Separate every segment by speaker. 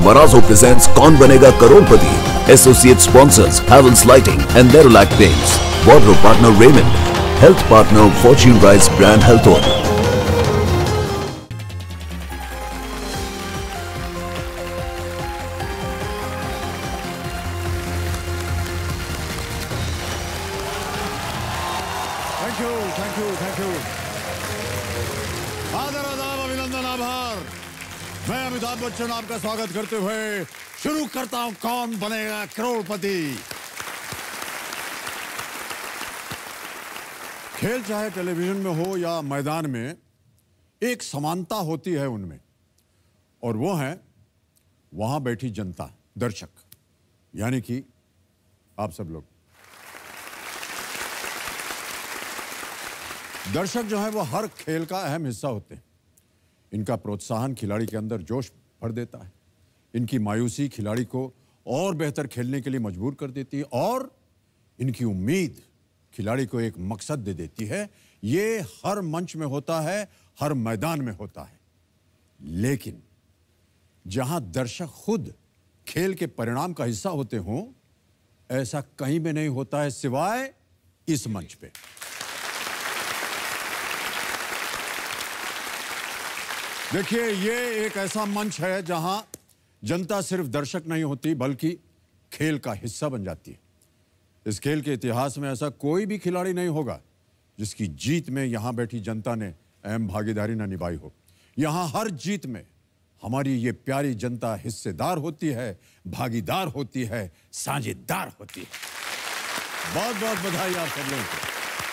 Speaker 1: Marazzo presents Kaun Banega Crorepati. Associate sponsors Havells Lighting and Nerolac Paints. Wardrobe partner Raymond. Health partner Fortune Rice Brand Health Oil.
Speaker 2: Thank you. आदर आदाब अभिनंदन आभार। मैं अमिताभ बच्चन आपका स्वागत करते हुए शुरू करता हूं कौन बनेगा करोड़पति। खेल चाहे टेलीविजन में हो या मैदान में, एक समानता होती है उनमें, और वो है वहां बैठी जनता, दर्शक, यानी कि आप सब लोग। दर्शक जो है वो हर खेल का अहम हिस्सा होते हैं। इनका प्रोत्साहन खिलाड़ी के अंदर जोश भर देता है, इनकी मायूसी खिलाड़ी को और बेहतर खेलने के लिए मजबूर कर देती है, और इनकी उम्मीद खिलाड़ी को एक मकसद दे देती है। ये हर मंच में होता है, हर मैदान में होता है। लेकिन जहां दर्शक खुद खेल के परिणाम का हिस्सा होते हों, ऐसा कहीं भी नहीं होता है सिवाय इस मंच पे। देखिए, ये एक ऐसा मंच है जहां जनता सिर्फ दर्शक नहीं होती बल्कि खेल का हिस्सा बन जाती है। इस खेल के इतिहास में ऐसा कोई भी खिलाड़ी नहीं होगा जिसकी जीत में यहां बैठी जनता ने अहम भागीदारी न निभाई हो। यहां हर जीत में हमारी ये प्यारी जनता हिस्सेदार होती है, भागीदार होती है, साझेदार होती है। बहुत बहुत बधाई आप सब लोगों को।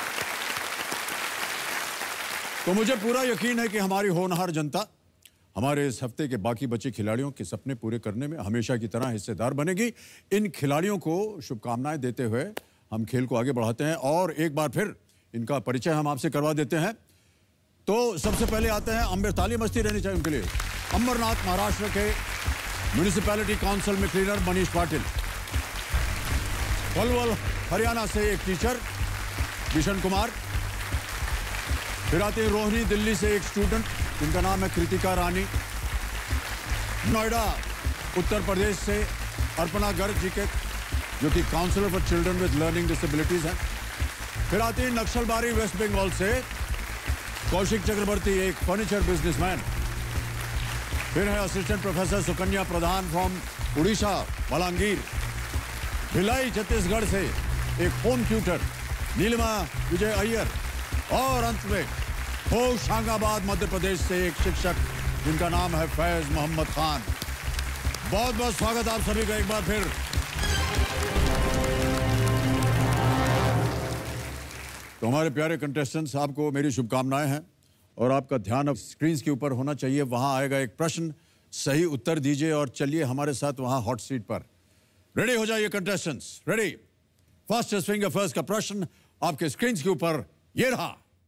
Speaker 2: तो मुझे पूरा यकीन है कि हमारी होनहार जनता हमारे इस हफ्ते के बाकी बचे खिलाड़ियों के सपने पूरे करने में हमेशा की तरह हिस्सेदार बनेगी। इन खिलाड़ियों को शुभकामनाएं देते हुए हम खेल को आगे बढ़ाते हैं, और एक बार फिर इनका परिचय हम आपसे करवा देते हैं। तो सबसे पहले आते हैं, ताली मस्ती रहनी चाहिए उनके लिए, अंबरनाथ महाराष्ट्र के म्यूनिसिपैलिटी काउंसिल में क्लीनर मनीष पाटिल। पलवल हरियाणा से एक टीचर किशन कुमार। फिर आते हैं रोहिणी दिल्ली से एक स्टूडेंट जिनका नाम है कृतिका रानी। नोएडा उत्तर प्रदेश से अर्पणा गर्ग जी के, जो कि counsellor for children with learning disabilities हैं। फिर आते हैं नक्सलबारी वेस्ट बंगाल से कौशिक चक्रवर्ती, एक फर्नीचर बिजनेसमैन। फिर है assistant professor Sukanya Pradhan from Orissa Balangir. Bhilai Chhattisgarh से एक होम ट्यूटर नीलिमा विजय अय्यर। और अंत में होशंगाबाद मध्य प्रदेश से एक शिक्षक जिनका नाम है फैज मोहम्मद खान। बहुत बहुत स्वागत आप सभी का एक बार फिर। तो हमारे प्यारे कंटेस्टेंट्स, आपको मेरी शुभकामनाएं हैं, और आपका ध्यान अब स्क्रीन के ऊपर होना चाहिए। वहां आएगा एक प्रश्न, सही उत्तर दीजिए और चलिए हमारे साथ वहां हॉट सीट पर। रेडी हो जाइए contestants, ready. Fastest finger first का प्रश्न आपके स्क्रीन के ऊपर ये रहा।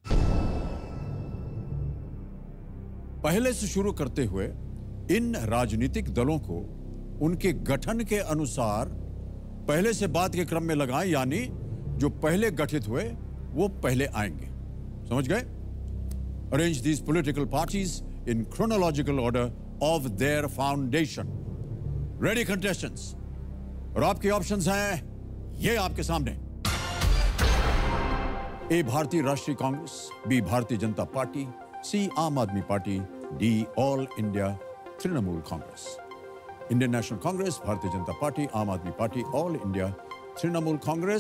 Speaker 2: पहले से शुरू करते हुए इन राजनीतिक दलों को उनके गठन के अनुसार पहले से बाद के क्रम में लगाएं, यानी जो पहले गठित हुए वो पहले आएंगे। समझ गए? Arrange these political parties in chronological order of their foundation. Ready contestants? और आपके ऑप्शंस हैं ये आपके सामने। ए भारतीय राष्ट्रीय कांग्रेस, बी भारतीय Janata party, C Aam Aadmi Party, D All India Trinamool Congress. Indian National Congress, Bharatiya Janata Party, Aam Aadmi Party, All India Trinamool Congress.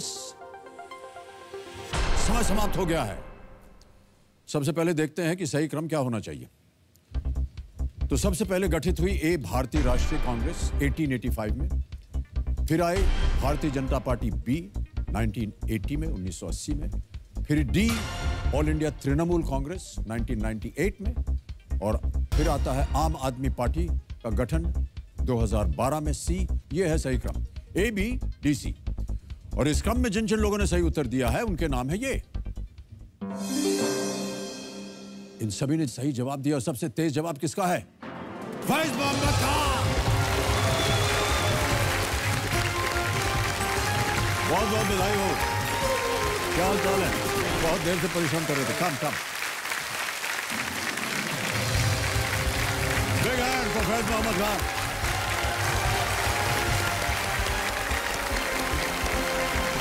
Speaker 2: समय समाप्त हो गया है। सबसे पहले देखते हैं कि सही क्रम क्या होना चाहिए। तो सबसे पहले गठित हुई ए भारतीय राष्ट्रीय कांग्रेस 1885 में। फिर आए भारतीय जनता पार्टी बी 1980 में, 1980 में। फिर D All India Trinamool Congress 1998 में, और फिर आता है आम आदमी पार्टी का गठन 2012 में। सी ये है सही क्रम, ए बी डी सी। और इस क्रम में जिन जिन लोगों ने सही उत्तर दिया है उनके नाम है ये। इन सभी ने सही जवाब दिया, और सबसे तेज जवाब किसका है? फैज मोहम्मद खान। बहुत बहुत बधाई हो। क्या हाल चाल है? बहुत देर से परिश्रम कर रहे थे। Come big hand for Faiz Mohammad Khan.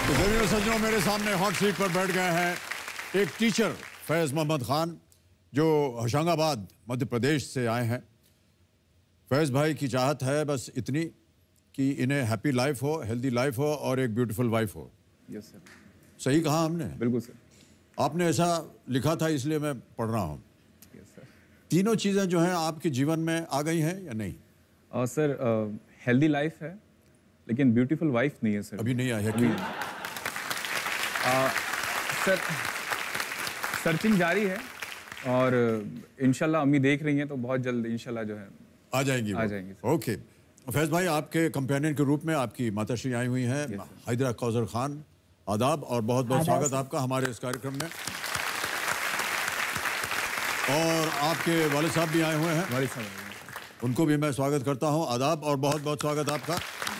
Speaker 2: तो जमीन सज्जनों, मेरे सामने हॉट सीट पर बैठ गए हैं एक टीचर फैज मोहम्मद खान, जो होशंगाबाद मध्य प्रदेश से आए हैं। फैज भाई की चाहत है बस इतनी कि इन्हें हैप्पी लाइफ हो, हेल्दी लाइफ हो और एक ब्यूटीफुल वाइफ हो।
Speaker 3: यस सर,
Speaker 2: सही कहा हमने?
Speaker 3: बिल्कुल सर।
Speaker 2: आपने ऐसा लिखा था इसलिए मैं पढ़ रहा हूँ।
Speaker 3: Yes sir.
Speaker 2: तीनों चीज़ें जो हैं आपके जीवन में आ गई हैं या नहीं?
Speaker 3: सर, हेल्दी लाइफ है लेकिन ब्यूटीफुल वाइफ नहीं है सर।
Speaker 2: अभी नहीं आई है? क्यों?
Speaker 3: सर, सर्चिंग जारी है और इंशाल्लाह अम्मी देख रही हैं तो बहुत जल्द इंशाल्लाह जो है
Speaker 2: आ जाएंगी।
Speaker 3: आ जाएंगी सर।
Speaker 2: ओके फैज भाई, आपके कंपेनियन के रूप में आपकी माताश्री आई हुई हैं, हैदरा कौसर खान। आदाब और बहुत बहुत स्वागत आपका हमारे इस कार्यक्रम में। और आपके वालिद साहब भी आए हुए हैं,
Speaker 3: हमारी समझ,
Speaker 2: उनको भी मैं स्वागत करता हूं। आदाब और बहुत बहुत स्वागत आपका।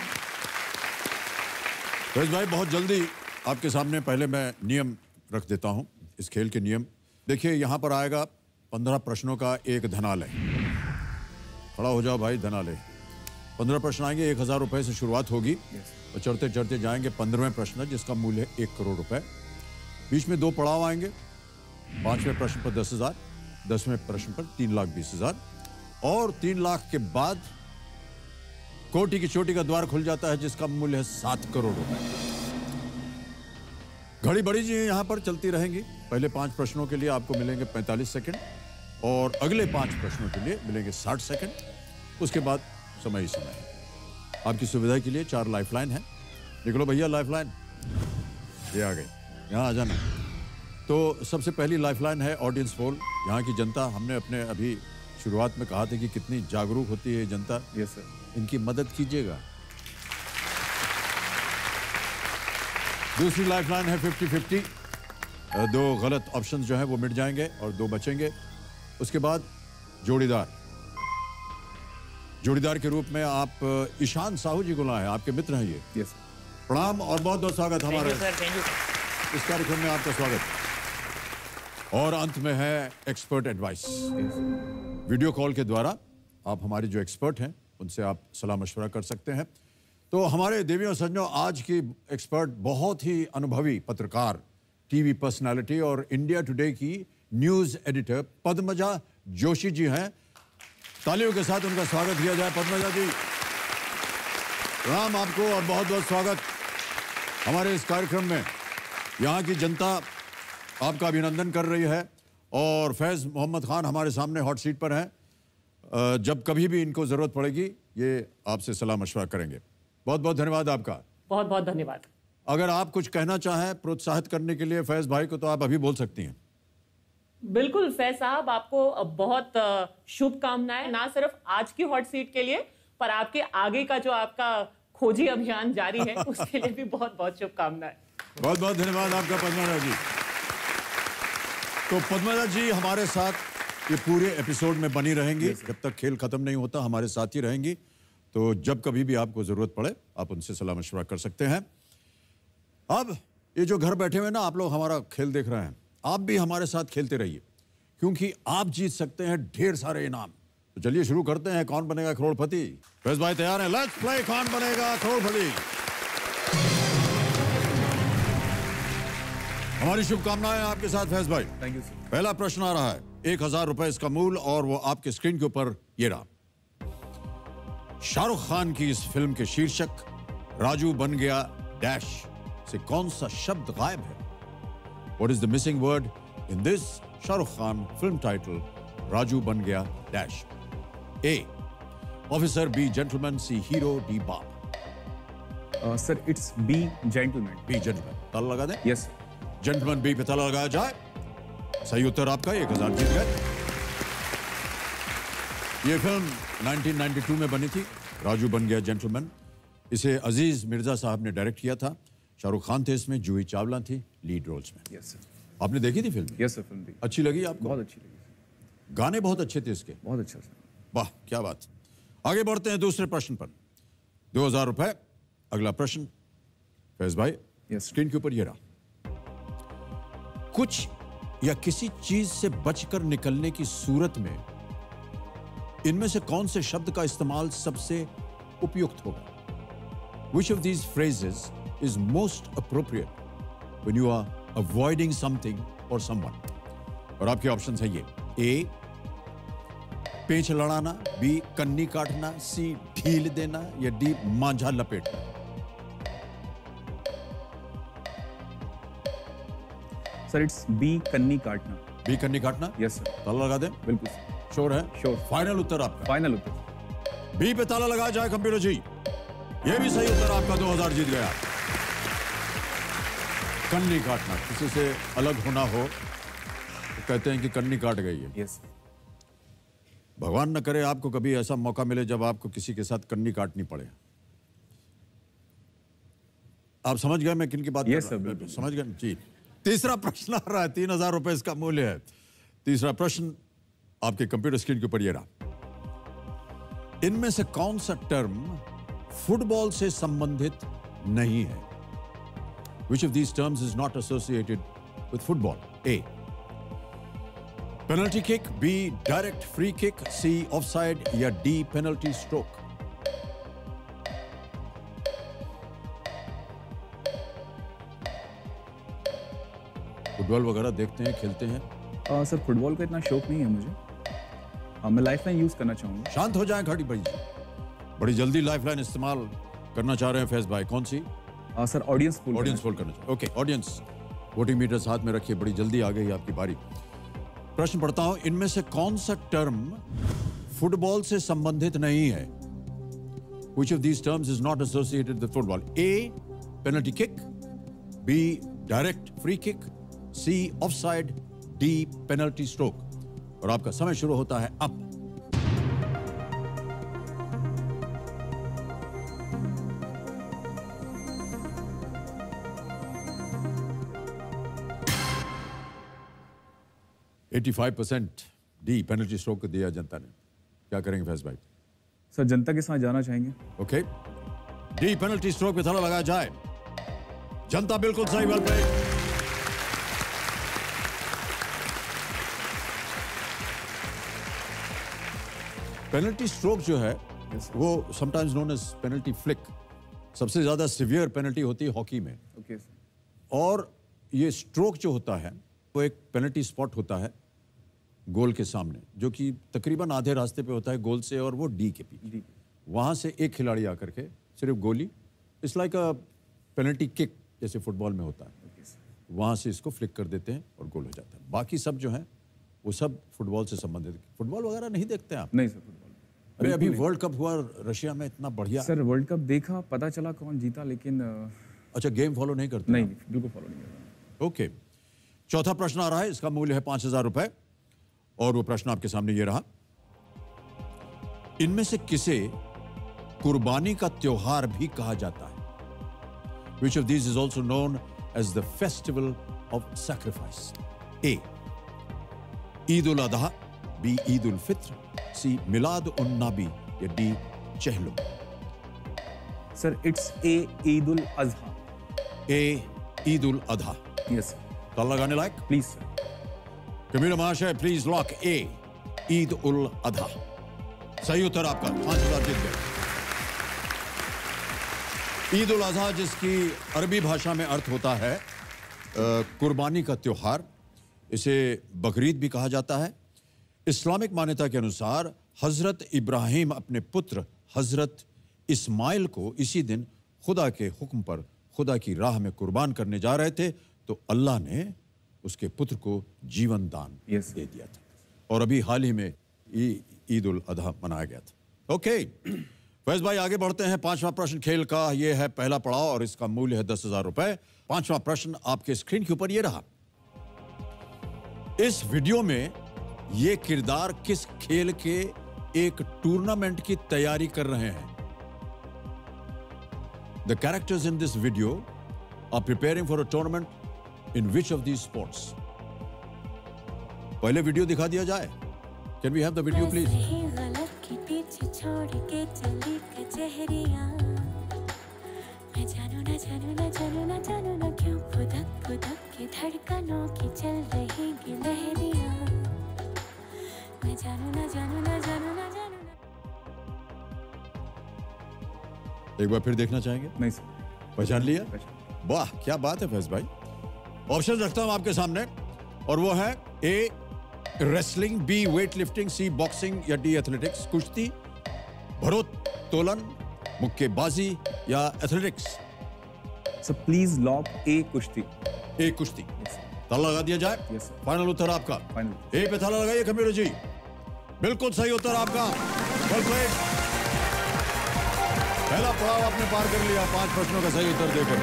Speaker 2: फैज भाई, बहुत जल्दी आपके सामने पहले मैं नियम रख देता हूं, इस खेल के नियम। देखिए, यहाँ पर आएगा 15 प्रश्नों का एक धनालय। खड़ा हो जाओ भाई, धनालय। 15 प्रश्न आएंगे, 1000 रुपए से शुरुआत होगी और चढ़ते चढ़ते जाएंगे 15वें प्रश्न, जिसका मूल्य है 1 करोड़ रुपए। बीच में 2 पड़ाव आएंगे। 5वें प्रश्न पर 10,000, 10वें प्रश्न पर 3,20,000 और 3 लाख के बाद कोटि की चोटी का द्वार खुल जाता है, जिसका मूल्य है 7 करोड़ रुपए। घड़ी बड़ी जी यहाँ पर चलती रहेंगी। पहले 5 प्रश्नों के लिए आपको मिलेंगे 45 सेकंड और अगले 5 प्रश्नों के लिए मिलेंगे 60 सेकंड। उसके बाद समय ही समय है। आपकी सुविधा के लिए 4 लाइफलाइन है। निकलो भैया, लाइफलाइन ये आ गई, यहाँ आ जाना। तो सबसे पहली लाइफलाइन है ऑडियंस पोल। यहाँ की जनता, हमने अपने अभी शुरुआत में कहा था कि कितनी जागरूक होती है जनता।
Speaker 3: Yes sir.
Speaker 2: इनकी मदद कीजिएगा। दूसरी लाइफलाइन है 50-50। 2 गलत ऑप्शन जो हैं वो मिट जाएंगे और 2 बचेंगे। उसके बाद जोड़ीदार। जोड़ीदार के रूप में आप ईशान साहू जी को लाए हैं, आपके मित्र हैं ये।
Speaker 3: Yes sir.
Speaker 2: प्रणाम और बहुत बहुत स्वागत हमारे
Speaker 4: थैंक यू।
Speaker 2: इस कार्यक्रम में आपका स्वागत। और अंत में है एक्सपर्ट एडवाइस। वीडियो कॉल के द्वारा आप हमारे जो एक्सपर्ट हैं उनसे आप सलाह मशवरा कर सकते हैं। तो हमारे देवियों सज्जनों, आज की एक्सपर्ट बहुत ही अनुभवी पत्रकार, टीवी पर्सनालिटी और इंडिया टुडे की न्यूज एडिटर पद्मजा जोशी जी हैं। तालियों के साथ उनका स्वागत किया जाए। पद्मजा जी, प्रणाम आपको और बहुत बहुत स्वागत हमारे इस कार्यक्रम में। यहाँ की जनता आपका अभिनंदन कर रही है और फैज मोहम्मद खान हमारे सामने हॉट सीट पर हैं। जब कभी भी इनको जरूरत पड़ेगी ये आपसे सलाह मशवरा करेंगे। बहुत बहुत धन्यवाद आपका।
Speaker 4: बहुत बहुत धन्यवाद।
Speaker 2: अगर आप कुछ कहना चाहें प्रोत्साहित करने के लिए फैज भाई को, तो आप अभी बोल सकती हैं।
Speaker 4: बिल्कुल फैज साहब, आपको बहुत शुभकामनाएं, ना सिर्फ आज की हॉट सीट के लिए पर आपके आगे का जो आपका खोजी अभियान जारी है उसके लिए भी बहुत बहुत शुभकामनाएं।
Speaker 2: बहुत बहुत धन्यवाद आपका पद्मजा जी। तो पद्मजा जी हमारे साथ ये पूरे एपिसोड में बनी रहेंगी। जब तक खेल खत्म नहीं होता हमारे साथ ही रहेंगी। तो जब कभी भी आपको जरूरत पड़े आप उनसे सलाह मशवरा कर सकते हैं। अब ये जो घर बैठे हुए ना आप लोग हमारा खेल देख रहे हैं, आप भी हमारे साथ खेलते रहिए, क्योंकि आप जीत सकते हैं ढेर सारे इनाम। तो चलिए शुरू करते हैं कौन बनेगा करोड़पति। फैज भाई तैयार हैं? लेट्स प्ले कौन बनेगा करोड़पति। हमारी शुभकामनाएं आपके साथ फैज भाई।
Speaker 3: Thank you sir.
Speaker 2: पहला प्रश्न आ रहा है, 1000 रुपए इसका मूल और वो आपके स्क्रीन के ऊपर ये रहा। शाहरुख खान की इस फिल्म के शीर्षक राजू बन गया डैश से कौन सा शब्द गायब है? What is the missing word in this Shahrukh Khan film title Raju ban gaya dash? A. Officer, B. Gentleman, C. Hero, D. Bop.
Speaker 3: Sir, it's B Gentleman.
Speaker 2: B. Gentleman. ताला लगा दें?
Speaker 3: यस।
Speaker 2: Gentleman B पे ताला लगाया जाए। सही उत्तर आपका, 1000 जीत गए। ये फिल्म 1992 में बनी थी, राजू बन गया जेंटलमैन। इसे अजीज मिर्जा साहब ने डायरेक्ट किया था। शाहरुख खान थे इसमें, जूही चावला थी लीड रोल्स में।
Speaker 3: Yes sir.
Speaker 2: आपने देखी थी फिल्म?
Speaker 3: यस सर, फिल्म भी
Speaker 2: अच्छी लगी आपको?
Speaker 3: बहुत अच्छी लगी।
Speaker 2: गाने बहुत अच्छे थे इसके।
Speaker 3: बहुत अच्छा सर।
Speaker 2: वाह क्या बात। आगे बढ़ते हैं दूसरे प्रश्न पर। 2000 रुपए। अगला प्रश्न फैज भाई,
Speaker 3: यस।
Speaker 2: स्क्रीन के ऊपर ये रहा। कुछ या किसी चीज से बचकर निकलने की सूरत में इनमें से कौन से शब्द का इस्तेमाल सबसे उपयुक्त होगा? Which of these phrases is most appropriate when you are avoiding something or someone? और आपके ऑप्शंस है ये: ए पेंच लड़ाना, बी कन्नी काटना, सी ढील देना, या डी मांझा लपेटना।
Speaker 3: सर इट्स बी कन्नी काटना।
Speaker 2: बी कन्नी काटना?
Speaker 3: Yes sir.
Speaker 2: ताला लगा दें?
Speaker 3: बिल्कुल सर।
Speaker 2: श्योर है?
Speaker 3: श्योर।
Speaker 2: फाइनल उत्तर आपका?
Speaker 3: फाइनल उत्तर।
Speaker 2: बी पे ताला लगाया जाए कंप्यूटर जी। ये भी सही उत्तर आपका, 2000 जीत गया। कन्नी काटना, किसी से अलग होना हो तो कहते हैं कि कन्नी काट गई है।
Speaker 3: यस।
Speaker 2: भगवान न करे आपको कभी ऐसा मौका मिले जब आपको किसी के साथ कन्नी काटनी पड़े। आप समझ गए मैं किन की बात कर रहा हूं? समझ गए जी। तीसरा प्रश्न आ रहा है, 3000 रुपए इसका मूल्य है। तीसरा प्रश्न आपके कंप्यूटर स्क्रीन के ऊपर ये रहा। इनमें से कौन सा टर्म फुटबॉल से संबंधित नहीं है? Which of these terms is not associated with football? A. Penalty kick, B. Direct free kick, C. Offside, या D. Penalty stroke. फुटबॉल वगैरह देखते हैं, खेलते हैं?
Speaker 3: सर फुटबॉल का इतना शौक नहीं है मुझे। मैं लाइफलाइन यूज करना चाहूंगा।
Speaker 2: शांत हो जाएं खड़ी भाई। बड़ी जल्दी लाइफलाइन इस्तेमाल करना चाह रहे हैं फैज भाई। कौन सी?
Speaker 3: Sir audience poll.
Speaker 2: Audience poll करना चाहिए। ओके ऑडियंस, वोटिंग मीटर्स हाथ में रखिए, बड़ी जल्दी आ गई आपकी बारी। प्रश्न पढ़ता हूं, इनमें से कौन सा टर्म फुटबॉल से संबंधित नहीं है? Which of these terms is not associated with football? A. Penalty kick, B. Direct free kick, C. Offside, D. Penalty stroke. और आपका समय शुरू होता है अब। %85 डी पेनल्टी स्ट्रोक को दिया जनता ने। क्या करेंगे फैज भाई?
Speaker 3: सर जनता के साथ जाना चाहेंगे।
Speaker 2: ओके, डी पेनल्टी स्ट्रोक पे ताला लगाया जाए। जनता बिल्कुल सही बात है। पेनल्टी स्ट्रोक जो है वो sometimes known as penalty flick, सबसे ज्यादा सिवियर पेनल्टी होती है हॉकी में।
Speaker 3: ओके।
Speaker 2: और ये स्ट्रोक जो होता है वो एक पेनल्टी स्पॉट होता है गोल के सामने, जो कि तकरीबन आधे रास्ते पे होता है गोल से, और वो डी के पीछे। वहां से एक खिलाड़ी आकर के सिर्फ गोली, it's like a penalty kick जैसे फुटबॉल में होता है, वहां से इसको फ्लिक कर देते हैं और गोल हो जाता है। बाकी सब जो है वो सब फुटबॉल से संबंधित। फुटबॉल वगैरह नहीं देखते आप?
Speaker 3: नहीं सर फुटबॉल।
Speaker 2: अरे अभी वर्ल्ड कप हुआ रशिया में, इतना बढ़िया।
Speaker 3: सर वर्ल्ड कप देखा, पता चला कौन जीता, लेकिन
Speaker 2: अच्छा गेम फॉलो नहीं करते?
Speaker 3: नहीं, बिल्कुल फॉलो नहीं करता।
Speaker 2: ओके, चौथा प्रश्न आ रहा है, इसका मूल्य है 5000 रुपए, और वो प्रश्न आपके सामने ये रहा। इनमें से किसे कुर्बानी का त्योहार भी कहा जाता है? Which of these is also known as the festival of sacrifice? A. Eid ul अधा, B. ईद उल फित्र, C. मिलाद उन नबी, या D. चहलुम।
Speaker 3: Sir it's A Eid ul Azha.
Speaker 2: A. Eid ul Adha.
Speaker 3: Yes sir.
Speaker 2: ताला लगाने लायक?
Speaker 3: Please sir.
Speaker 2: कबीर महाशय please lock A, Eid ul Adha. सही उत्तर आपका, 5000 जीत गए। ईद उल अजहा, जिसकी अरबी भाषा में अर्थ होता है कुर्बानी का त्योहार, इसे बकरीद भी कहा जाता है। इस्लामिक मान्यता के अनुसार हजरत इब्राहिम अपने पुत्र हजरत इस्माइल को इसी दिन खुदा के हुक्म पर खुदा की राह में कुर्बान करने जा रहे थे, तो अल्लाह ने उसके पुत्र को जीवन दान दे दिया था। और अभी हाल ही में ईद उल अधा मनाया गया था। ओके फैज भाई, आगे बढ़ते हैं। पांचवा प्रश्न खेल का ये है पहला पड़ाव, और इसका मूल्य है 10,000 रुपए। पांचवा प्रश्न आपके स्क्रीन के ऊपर ये रहा। इस वीडियो में ये किरदार किस खेल के एक टूर्नामेंट की तैयारी कर रहे हैं? The characters in this video are preparing for a tournament in which of these sports? पहले वीडियो दिखा दिया जाए। Can we have the video please?
Speaker 5: छोड़ के चली कचहरियां, मैं जानू ना जानू ना जानू ना जानू ना क्यों फुदक फुदक के धड़कनों की चल रही गिलहरियां, मैं जानू ना जानू ना जानू ना जानू ना।
Speaker 2: एक बार फिर देखना चाहेंगे?
Speaker 3: नहीं सर।
Speaker 2: पहचान लिया? वाह, क्या बात है फैज भाई। ऑप्शन रखता हूं आपके सामने और वो है A wrestling, B weight lifting, C boxing या डी एथलेटिक्स। कुश्ती, भारोत्तोलन, मुक्केबाजी या athletics?
Speaker 3: Sir please lock A कुश्ती।
Speaker 2: ए कुश्ती। ताला लगा दिया जाए?
Speaker 3: Yes sir.
Speaker 2: फाइनल उत्तर आपका?
Speaker 3: फाइनल।
Speaker 2: ए पे ताला लगाइए कंप्यूटर जी। बिल्कुल सही उत्तर आपका। Well played. पहला पड़ाव आपने पार कर लिया 5 प्रश्नों का सही उत्तर देकर।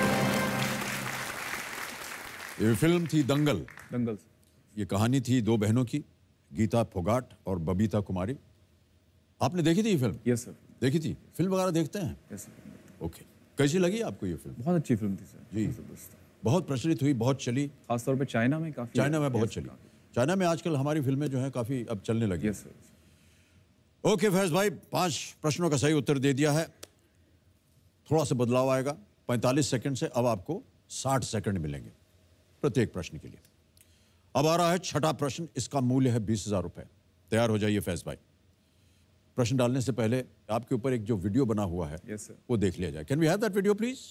Speaker 2: ये फिल्म थी दंगल।
Speaker 3: दंगल।
Speaker 2: ये कहानी थी 2 बहनों की, गीता फोगाट और बबीता कुमारी। आपने देखी थी ये फिल्म?
Speaker 3: Yes sir.
Speaker 2: देखी थी? फिल्म वगैरह देखते हैं?
Speaker 3: Yes sir.
Speaker 2: ओके, कैसी लगी आपको ये फिल्म?
Speaker 3: बहुत अच्छी फिल्म थी सर
Speaker 2: जी, बहुत प्रचलित हुई, बहुत चली,
Speaker 3: खासतौर पे चाइना में काफी।
Speaker 2: चाइना में बहुत चली। चाइना में आजकल हमारी फिल्में जो हैं काफी अब चलने लगी।
Speaker 3: Yes sir.
Speaker 2: ओके फैज भाई, 5 प्रश्नों का सही उत्तर दे दिया है। थोड़ा सा बदलाव आएगा, 45 सेकंड से अब आपको 60 सेकंड मिलेंगे प्रत्येक प्रश्न के लिए। अब आ रहा है छठा प्रश्न, इसका मूल्य है 20,000 रुपए। तैयार हो जाइए फैज भाई। प्रश्न डालने से पहले आपके ऊपर एक जो वीडियो बना हुआ है
Speaker 3: यस सर।
Speaker 2: वो देख लिया जाए। Can we have that video please?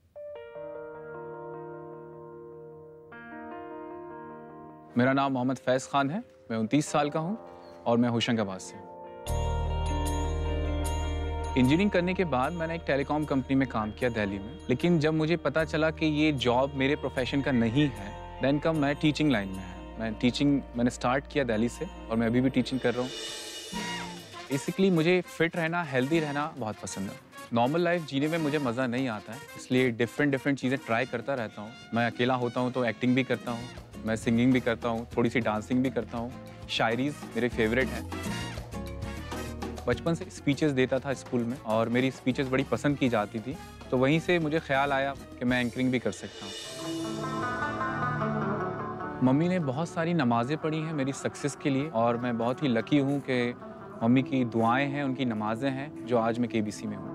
Speaker 3: मेरा नाम मोहम्मद फैज़ खान है, मैं 29 साल का हूं और मैं होशंगाबाद से हूं। इंजीनियरिंग करने के बाद मैंने एक टेलीकॉम कंपनी में काम किया दिल्ली में, लेकिन जब मुझे पता चला कि ये जॉब मेरे प्रोफेशन का नहीं है, देन कब मैं टीचिंग लाइन में है। मैंने स्टार्ट किया दिल्ली से और मैं अभी भी टीचिंग कर रहा हूँ। बेसिकली मुझे फिट रहना, हेल्दी रहना बहुत पसंद है। नॉर्मल लाइफ जीने में मुझे मज़ा नहीं आता है, इसलिए डिफरेंट चीज़ें ट्राई करता रहता हूँ। मैं अकेला होता हूँ तो एक्टिंग भी करता हूँ, मैं सिंगिंग भी करता हूँ, थोड़ी सी डांसिंग भी करता हूँ। शायरीज़ मेरे फेवरेट हैं। बचपन से स्पीचेस देता था स्कूल में और मेरी स्पीचेस बड़ी पसंद की जाती थी, तो वहीं से मुझे ख्याल आया कि मैं एंकरिंग भी कर सकता हूँ। मम्मी ने बहुत सारी नमाज़ें पढ़ी हैं मेरी सक्सेस के लिए और मैं बहुत ही लकी हूँ कि मम्मी की दुआएं हैं, उनकी नमाज़ें हैं जो आज मैं केबीसी में हूँ।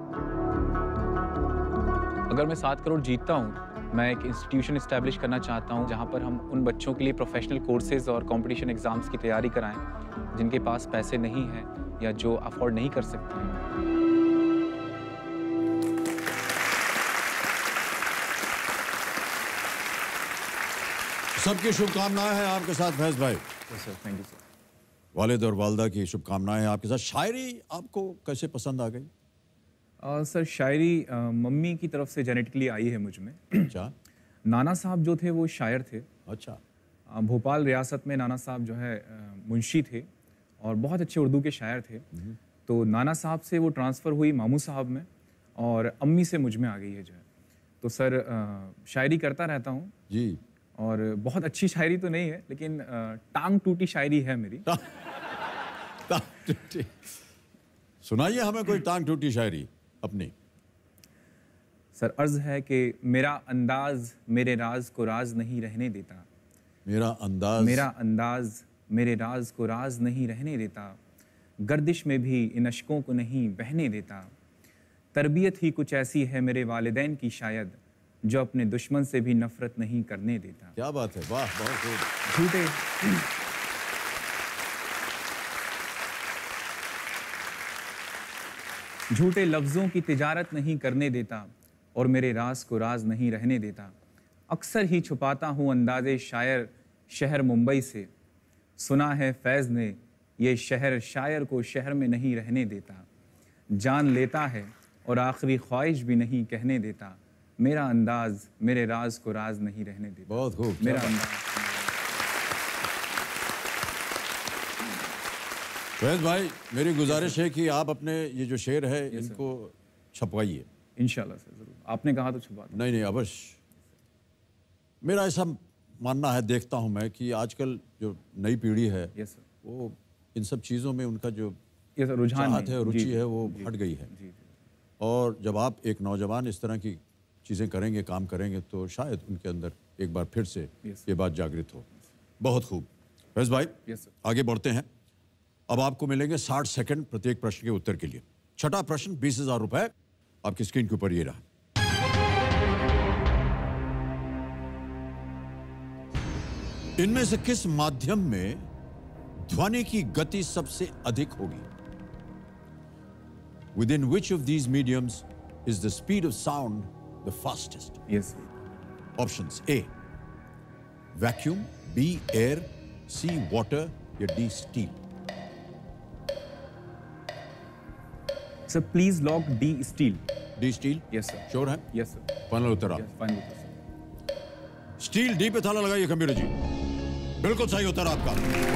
Speaker 3: अगर मैं 7 करोड़ जीतता हूँ, मैं एक इंस्टीट्यूशन इस्टेब्लिश करना चाहता हूँ जहाँ पर हम उन बच्चों के लिए प्रोफेशनल कोर्सेज और कंपटीशन एग्ज़ाम्स की तैयारी कराएं जिनके पास पैसे नहीं हैं या जो अफोर्ड नहीं कर सकते हैं।
Speaker 2: सबकी शुभकामनाएं हैं आपके साथ फैज भाई।
Speaker 3: Sir thank you sir.
Speaker 2: वालिद और वालदा की शुभकामनाएं हैं आपके साथ। शायरी आपको कैसे पसंद आ गई?
Speaker 3: सर शायरी मम्मी की तरफ से जेनेटिकली आई है मुझ में।
Speaker 2: अच्छा।
Speaker 3: नाना साहब जो थे वो शायर थे।
Speaker 2: अच्छा।
Speaker 3: भोपाल रियासत में नाना साहब जो है मुंशी थे और बहुत अच्छे उर्दू के शायर थे। तो नाना साहब से वो ट्रांसफ़र हुई मामू साहब में और अम्मी से मुझ में आ गई है जो है। तो सर शायरी करता रहता हूँ
Speaker 2: जी।
Speaker 3: और बहुत अच्छी शायरी तो नहीं है, लेकिन टांग टूटी शायरी है मेरी।
Speaker 2: सुनाइए हमें कोई टांग टूटी शायरी अपनी।
Speaker 3: सर अर्ज है कि मेरा अंदाज मेरे राज को राज नहीं रहने देता। मेरा अंदाज मेरे राज को राज नहीं रहने देता। गर्दिश में भी इन अश्कों को नहीं बहने देता। तरबियत ही कुछ ऐसी है मेरे वालिदैन की शायद, जो अपने दुश्मन से भी नफरत नहीं करने देता।
Speaker 2: क्या बात है, वाह, बहुत खूब।
Speaker 3: झूठे लफ्ज़ों की तिजारत नहीं करने देता और मेरे राज को राज नहीं रहने देता। अक्सर ही छुपाता हूँ अंदाज़े शायर शहर मुंबई से। सुना है फैज़ ने ये शहर शायर को शहर में नहीं रहने देता। जान लेता है और आखिरी ख्वाहिश भी नहीं कहने देता। मेरा अंदाज मेरे राज को राज नहीं रहने देता।
Speaker 2: बहुत खूब।
Speaker 3: मेरा अंदाज।
Speaker 2: फैज़ भाई, मेरी गुजारिश है कि आप अपने ये जो शेर है इनको छपवाइए।
Speaker 3: इंशाल्लाह सर, जरूर। आपने कहा तो छपवा।
Speaker 2: नहीं अवश्य। मेरा ऐसा मानना है, देखता हूँ मैं कि आजकल जो नई पीढ़ी है वो इन सब चीज़ों में उनका जो
Speaker 3: रुझान
Speaker 2: है, रुचि है, वो हट गई है। और जब आप एक नौजवान इस तरह की चीज़ें करेंगे, काम करेंगे, तो शायद उनके अंदर एक बार फिर से ये बात जागृत हो। बहुत खूब फैज़ भाई, आगे बढ़ते हैं। अब आपको मिलेंगे 60 सेकंड प्रत्येक प्रश्न के उत्तर के लिए। छठा प्रश्न 20,000 रुपए आपकी स्क्रीन के ऊपर ये रहा। इनमें से किस माध्यम में ध्वनि की गति सबसे अधिक होगी? Within which of these mediums is the speed of sound the fastest?
Speaker 3: Yes
Speaker 2: options: A vacuum, B air, C water या D steel?
Speaker 3: Sir please lock D steel.
Speaker 2: D steel?
Speaker 3: Yes sir.
Speaker 2: Sure है?
Speaker 3: Yes sir.
Speaker 2: Final उत्तर आप?
Speaker 3: Yes final sir.
Speaker 2: Steel D पे ताला लगाइए computer जी। बिल्कुल सही उत्तर आपका।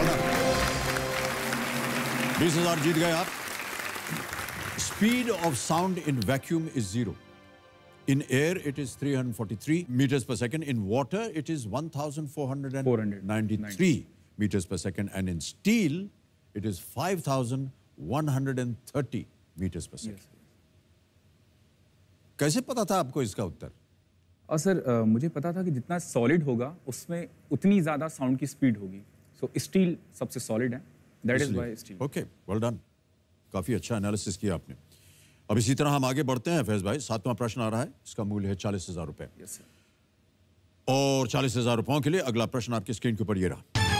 Speaker 2: 20,000 जीत गए आप। Speed of sound in vacuum is 0. In air, it is 343 meters per second. In water, it is 1,493 meters per second. And in steel, it is 5,130 meters per second. कैसे पता था आपको इसका उत्तर?
Speaker 3: और सर मुझे पता था कि जितना सॉलिड होगा उसमें उतनी ज़्यादा साउंड की स्पीड होगी। सो स्टील सबसे सॉलिड है, that is why steel.
Speaker 2: Okay, well done. काफ़ी अच्छा एनालिसिस किया आपने। अब इसी तरह हम आगे बढ़ते हैं फैज भाई। 7वां प्रश्न आ रहा है, इसका मूल्य है 40,000 रुपए।
Speaker 3: Yes sir.
Speaker 2: और 40,000 रुपयों के लिए अगला प्रश्न आपकी स्क्रीन के ऊपर ये रहा।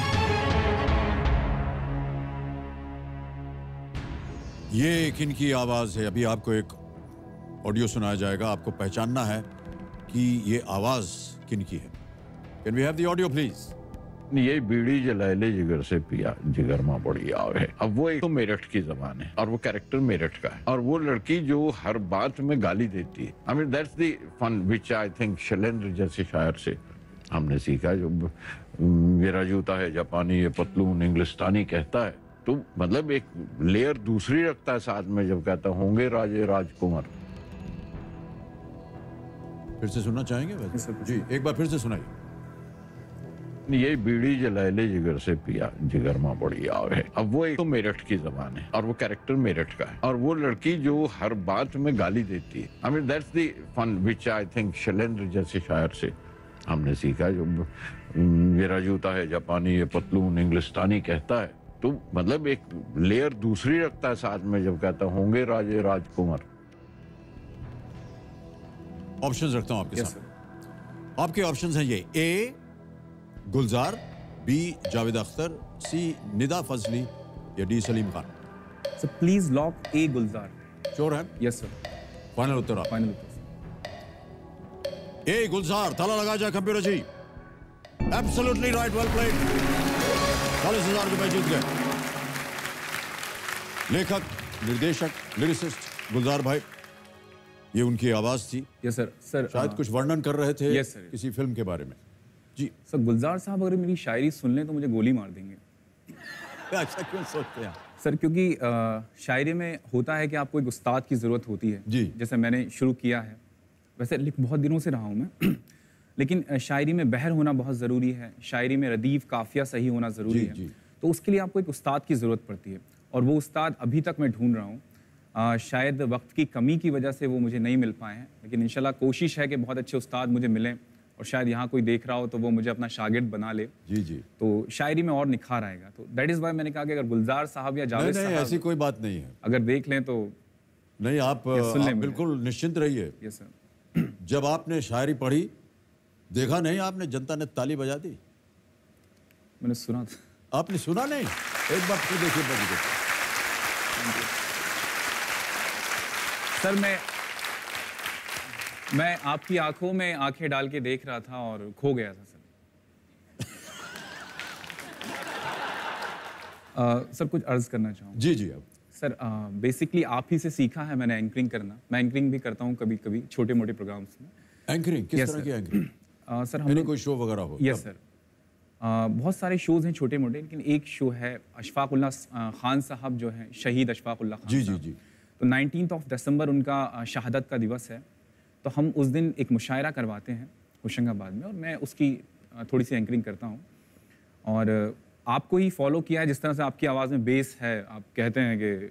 Speaker 2: ये किनकी आवाज है? अभी आपको एक ऑडियो सुनाया जाएगा, आपको पहचानना है कि ये आवाज किनकी है। Can we have the audio please?
Speaker 6: ये बीड़ी जलाले जिगर से पिया जिगर मां बड़ी आव है। अब वो एक तो मेरठ की जबान है और वो कैरेक्टर मेरठ का है, और वो लड़की जो हर बात में गाली देती है। I mean that's the fun which I think Shailendra जैसे शायर से हमने सीखा। जो मेरा जूता है जापानी, ये पतलून इंग्लिस्तानी कहता है, तो मतलब एक लेयर दूसरी रखता है साथ में जब कहता होंगे राजे राजकुमार।
Speaker 2: फिर से सुनना चाहेंगे वैसे? जी, एक बार फिर से सुनाइए।
Speaker 6: ये बीड़ी जलाले जिगर से पिया जिगर मां बड़ी आव है। अब वो एक तो मेरठ की जबान है और वो कैरेक्टर मेरठ का है, और वो लड़की जो हर बात में गाली देती है। I mean that's the fun which I think Shailendra जैसे शायर से हमने सीखा। जो मेरा जूता है जापानी, ये पतलून इंग्लिस्तानी कहता है, तो मतलब एक लेयर दूसरी रखता है साथ में जब कहता होंगे राजे राजकुमार।
Speaker 2: ऑप्शंस रखता हूं आपके सामने। आपके ऑप्शंस हैं ये: A Gulzar, B Javed Akhtar, C Nida Fazli या D Salim Khan?
Speaker 3: Sir please lock A Gulzar.
Speaker 2: Sure है?
Speaker 3: Yes sir.
Speaker 2: फाइनल उत्तर आप?
Speaker 3: फाइनल उत्तर।
Speaker 2: ए गुलजार, ताला लगा जाए computer ji. Absolutely right, well played. 40,000 रुपए जीत गए। लेखक, निर्देशक, लिरिसिस्ट गुलजार भाई, ये उनकी आवाज थी।
Speaker 3: Yes sir. सर
Speaker 2: शायद कुछ वर्णन कर रहे थे
Speaker 3: Yes, sir.
Speaker 2: किसी फिल्म के बारे में। जी
Speaker 3: सर, गुलजार साहब अगर मेरी शायरी सुन लें तो मुझे गोली मार देंगे।
Speaker 2: ऐसा क्यों सोचते हैं?
Speaker 3: सर क्योंकि शायरी में होता है कि आपको एक उस्ताद की ज़रूरत होती है।
Speaker 2: जी।
Speaker 3: जैसे मैंने शुरू किया है, वैसे बहुत दिनों से रहा हूँ मैं लेकिन शायरी में बहर होना बहुत ज़रूरी है, शायरी में रदीफ काफिया सही होना ज़रूरी
Speaker 2: जी,
Speaker 3: है।
Speaker 2: जी।
Speaker 3: तो उसके लिए आपको एक उस्ताद की ज़रूरत पड़ती है, और वो उस्ताद अभी तक मैं ढूंढ रहा हूँ। शायद वक्त की कमी की वजह से वो मुझे नहीं मिल पाए हैं, लेकिन इंशाल्लाह कोशिश है कि बहुत अच्छे उस्ताद मुझे मिलें, और शायद यहाँ कोई देख रहा हो तो वो मुझे अपना शागिर्द बना ले।
Speaker 2: जी जी।
Speaker 3: तो शायरी में और निखार आएगा। तो दैट इज़ वाई मैंने कहा कि अगर गुलजार साहब या जावेद
Speaker 2: नहीं,
Speaker 3: साहब
Speaker 2: ऐसी कोई बात नहीं है।
Speaker 3: अगर देख लें तो।
Speaker 2: नहीं, आप
Speaker 3: सुन लें मुझे।
Speaker 2: बिल्कुल निश्चिंत रहिए।
Speaker 3: Yes sir.
Speaker 2: जब आपने शायरी पढ़ी, देखा नहीं आपने जनता ने ताली बजा दी?
Speaker 3: मैंने सुना था।
Speaker 2: आपने सुना नहीं? एक बार फिर देखिए बजी।
Speaker 3: सर मैं आपकी आंखों में आंखें डाल के देख रहा था और खो गया था सर। सर कुछ अर्ज करना चाहूँ।
Speaker 2: जी जी। अब
Speaker 3: सर बेसिकली आप ही से सीखा है मैंने एंकरिंग करना। मैं एंकरिंग भी करता हूँ कभी कभी छोटे मोटे प्रोग्राम्स में।
Speaker 2: एंकरिंग किस
Speaker 3: Yes,
Speaker 2: तरह
Speaker 3: sir.
Speaker 2: की एंकरिंग?
Speaker 3: सर हम
Speaker 2: यानी
Speaker 3: लोग
Speaker 2: कोई शो वगैरह हो?
Speaker 3: Yes sir. बहुत सारे शोज़ हैं छोटे मोटे, लेकिन एक शो है अशफाकुल्लाह खान साहब जो हैं, शहीद अशफाकुल्लाह खान
Speaker 2: जी जी
Speaker 3: साहब।
Speaker 2: जी।
Speaker 3: तो 19 दिसंबर उनका शहादत का दिवस है, तो हम उस दिन एक मुशायरा करवाते हैं होशंगाबाद में, और मैं उसकी थोड़ी सी एंकरिंग करता हूँ। और आपको ही फॉलो किया है, जिस तरह से आपकी आवाज़ में बेस है, आप कहते हैं कि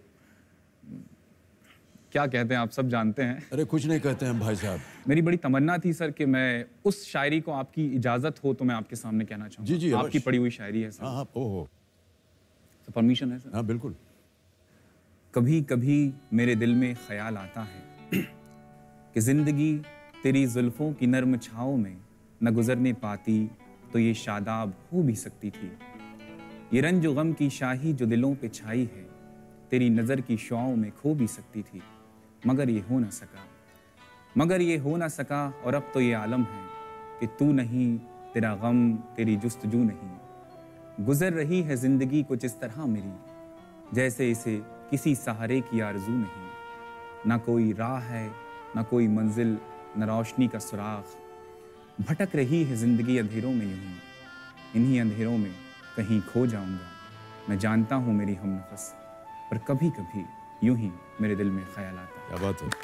Speaker 3: क्या कहते हैं, आप सब जानते हैं।
Speaker 2: अरे कुछ नहीं कहते हैं भाई साहब।
Speaker 3: मेरी बड़ी तमन्ना थी सर कि मैं उस शायरी को, आपकी इजाज़त हो तो मैं आपके सामने कहना चाहूँगा।
Speaker 2: जी, जी,
Speaker 3: आपकी
Speaker 2: अवश्य।
Speaker 3: पढ़ी हुई शायरी है सर।
Speaker 2: हाँ हाँ, ओहो,
Speaker 3: तो परमिशन है सर?
Speaker 2: हाँ बिल्कुल।
Speaker 3: कभी कभी मेरे दिल में ख्याल आता है कि जिंदगी तेरी जुल्फों की नर्म छाँव में न गुजरने पाती तो ये शादाब हो भी सकती थी। ये रंज व गम की शाही जो दिलों पे छाई है, तेरी नज़र की शुआओं में खो भी सकती थी, मगर ये हो न सका। मगर ये हो ना सका और अब तो ये आलम है कि तू नहीं, तेरा गम, तेरी जुस्तजू नहीं। गुजर रही है जिंदगी कुछ इस तरह मेरी, जैसे इसे किसी सहारे की आरजू नहीं। ना कोई राह है, ना कोई मंजिल, न रोशनी का सुराग। भटक रही है जिंदगी अंधेरों में यूं, इन्हीं अंधेरों में कहीं खो जाऊंगा। मैं जानता हूँ मेरी हमनफस, पर कभी कभी यूं ही मेरे दिल में ख्याल आता है।
Speaker 2: क्या बात है।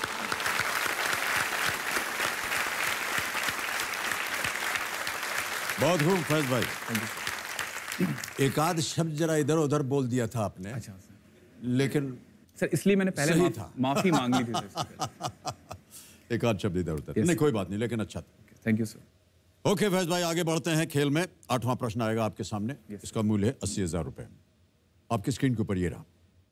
Speaker 2: बहुत खूब फैज भाई। एक आध शब्द जरा इधर उधर बोल दिया था आपने।
Speaker 3: अच्छा सर।
Speaker 2: लेकिन
Speaker 3: सर इसलिए मैंने पहले
Speaker 2: सही था।
Speaker 3: माफी मांग ली थी सर।
Speaker 2: एक आध शब्द इधर उधर नहीं, कोई बात नहीं, लेकिन अच्छा था।
Speaker 3: Thank you sir.
Speaker 2: Okay Faiz भाई, आगे बढ़ते हैं खेल में। 8वां प्रश्न आएगा आपके सामने। इसका मूल्य है 80,000 रुपए। आपकी स्क्रीन के ऊपर ये रहा।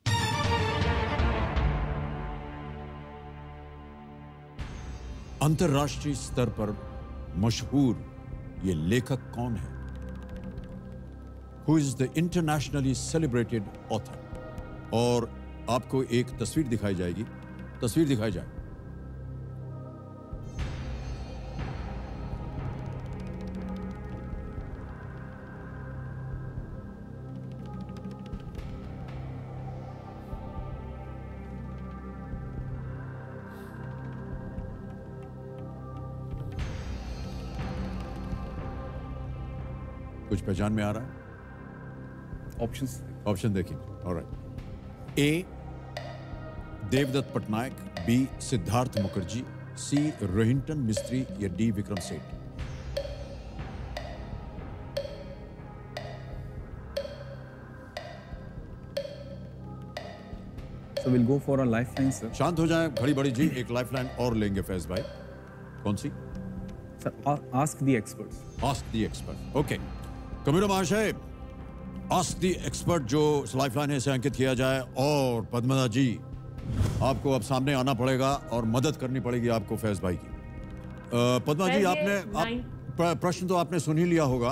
Speaker 2: अंतरराष्ट्रीय स्तर पर मशहूर ये लेखक कौन है? Who is the internationally celebrated author? और आपको एक तस्वीर दिखाई जाएगी। तस्वीर दिखाई जाए। कुछ पहचान में आ रहा है?
Speaker 3: ऑप्शंस
Speaker 2: ऑप्शन देखिए। Alright. A Devdutt Pattanaik, B Siddhartha Mukherjee, C Rohinton Mistry या डी विक्रम सेठ।
Speaker 3: So we'll go for a lifeline, sir.
Speaker 2: शांत हो जाएं, घड़ी बड़ी जी। एक लाइफलाइन और लेंगे फैज भाई। कौन सी?
Speaker 3: Sir, ask the experts.
Speaker 2: Ask the expert. Okay Kabir महाशय, आस्क द एक्सपर्ट जो लाइफलाइन है इसे अंकित किया जाए। और पद्मजा जी, आपको अब सामने आना पड़ेगा और मदद करनी पड़ेगी आपको फैज भाई की। पद्मा जी, प्रश्न तो आपने सुन ही लिया होगा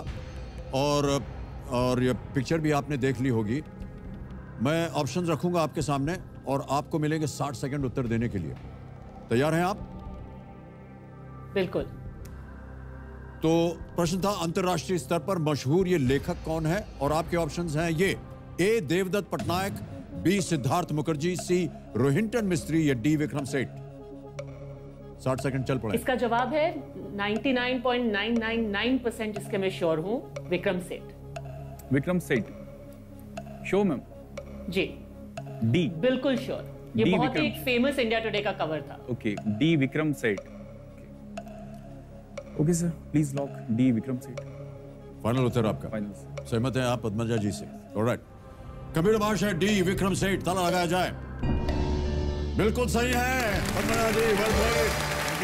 Speaker 2: और ये पिक्चर भी आपने देख ली होगी। मैं ऑप्शन रखूंगा आपके सामने और आपको मिलेंगे 60 सेकंड उत्तर देने के लिए। तैयार हैं आप?
Speaker 4: बिल्कुल।
Speaker 2: तो प्रश्न था अंतरराष्ट्रीय स्तर पर मशहूर ये लेखक कौन है? और आपके ऑप्शंस हैं ये। A Devdutt Pattanaik, B Siddhartha Mukherjee, C Rohinton Mistry या डी विक्रम सेठ। 60 सेकंड चल पड़े।
Speaker 4: इसका जवाब है 99.999% इसके मैं श्योर हूं, विक्रम सेठ।
Speaker 3: विक्रम सेठ। Sure ma'am?
Speaker 4: जी
Speaker 3: डी।
Speaker 4: बिल्कुल श्योर। ये
Speaker 3: डी
Speaker 4: बहुत ही
Speaker 3: विक्रम।
Speaker 4: एक फेमस इंडिया टुडे का कवर था।
Speaker 3: Okay, D Vikram Seth. Okay sir, please lock D Vikram Seth.
Speaker 2: Final उत्तर आपका?
Speaker 3: फाइनल।
Speaker 2: सहमत हैं आप पद्मजा जी से? ऑलराइट। कबीर महाशय, डी विक्रम सेठ, ताला लगाया जाए। बिल्कुल सही है पद्मजा जी, वेल प्लेड।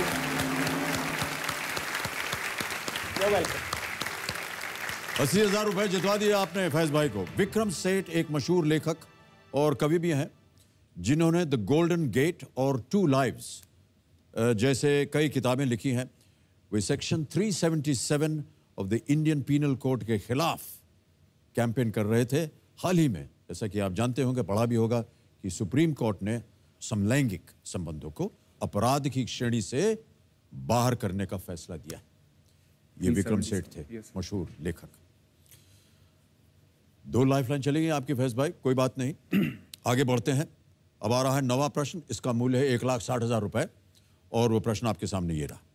Speaker 2: 80,000 रुपए जितवा दिए आपने फैज भाई को। विक्रम सेठ एक मशहूर लेखक और कवि भी हैं जिन्होंने द गोल्डन गेट और टू लाइव्स जैसे कई किताबें लिखी हैं। वे section 377 of the Indian Penal Code के खिलाफ कैंपेन कर रहे थे। हाल ही में, जैसा कि आप जानते होंगे, पढ़ा भी होगा कि सुप्रीम कोर्ट ने समलैंगिक संबंधों को अपराध की श्रेणी से बाहर करने का फैसला दिया। ये विक्रम सेठ थे, मशहूर लेखक। 2 लाइफलाइन चलेगी आपकी फैज भाई, कोई बात नहीं। आगे बढ़ते हैं। अब आ रहा है 9वां प्रश्न। इसका मूल्य है 1,60,000 रुपए और वो प्रश्न आपके सामने ये रहा।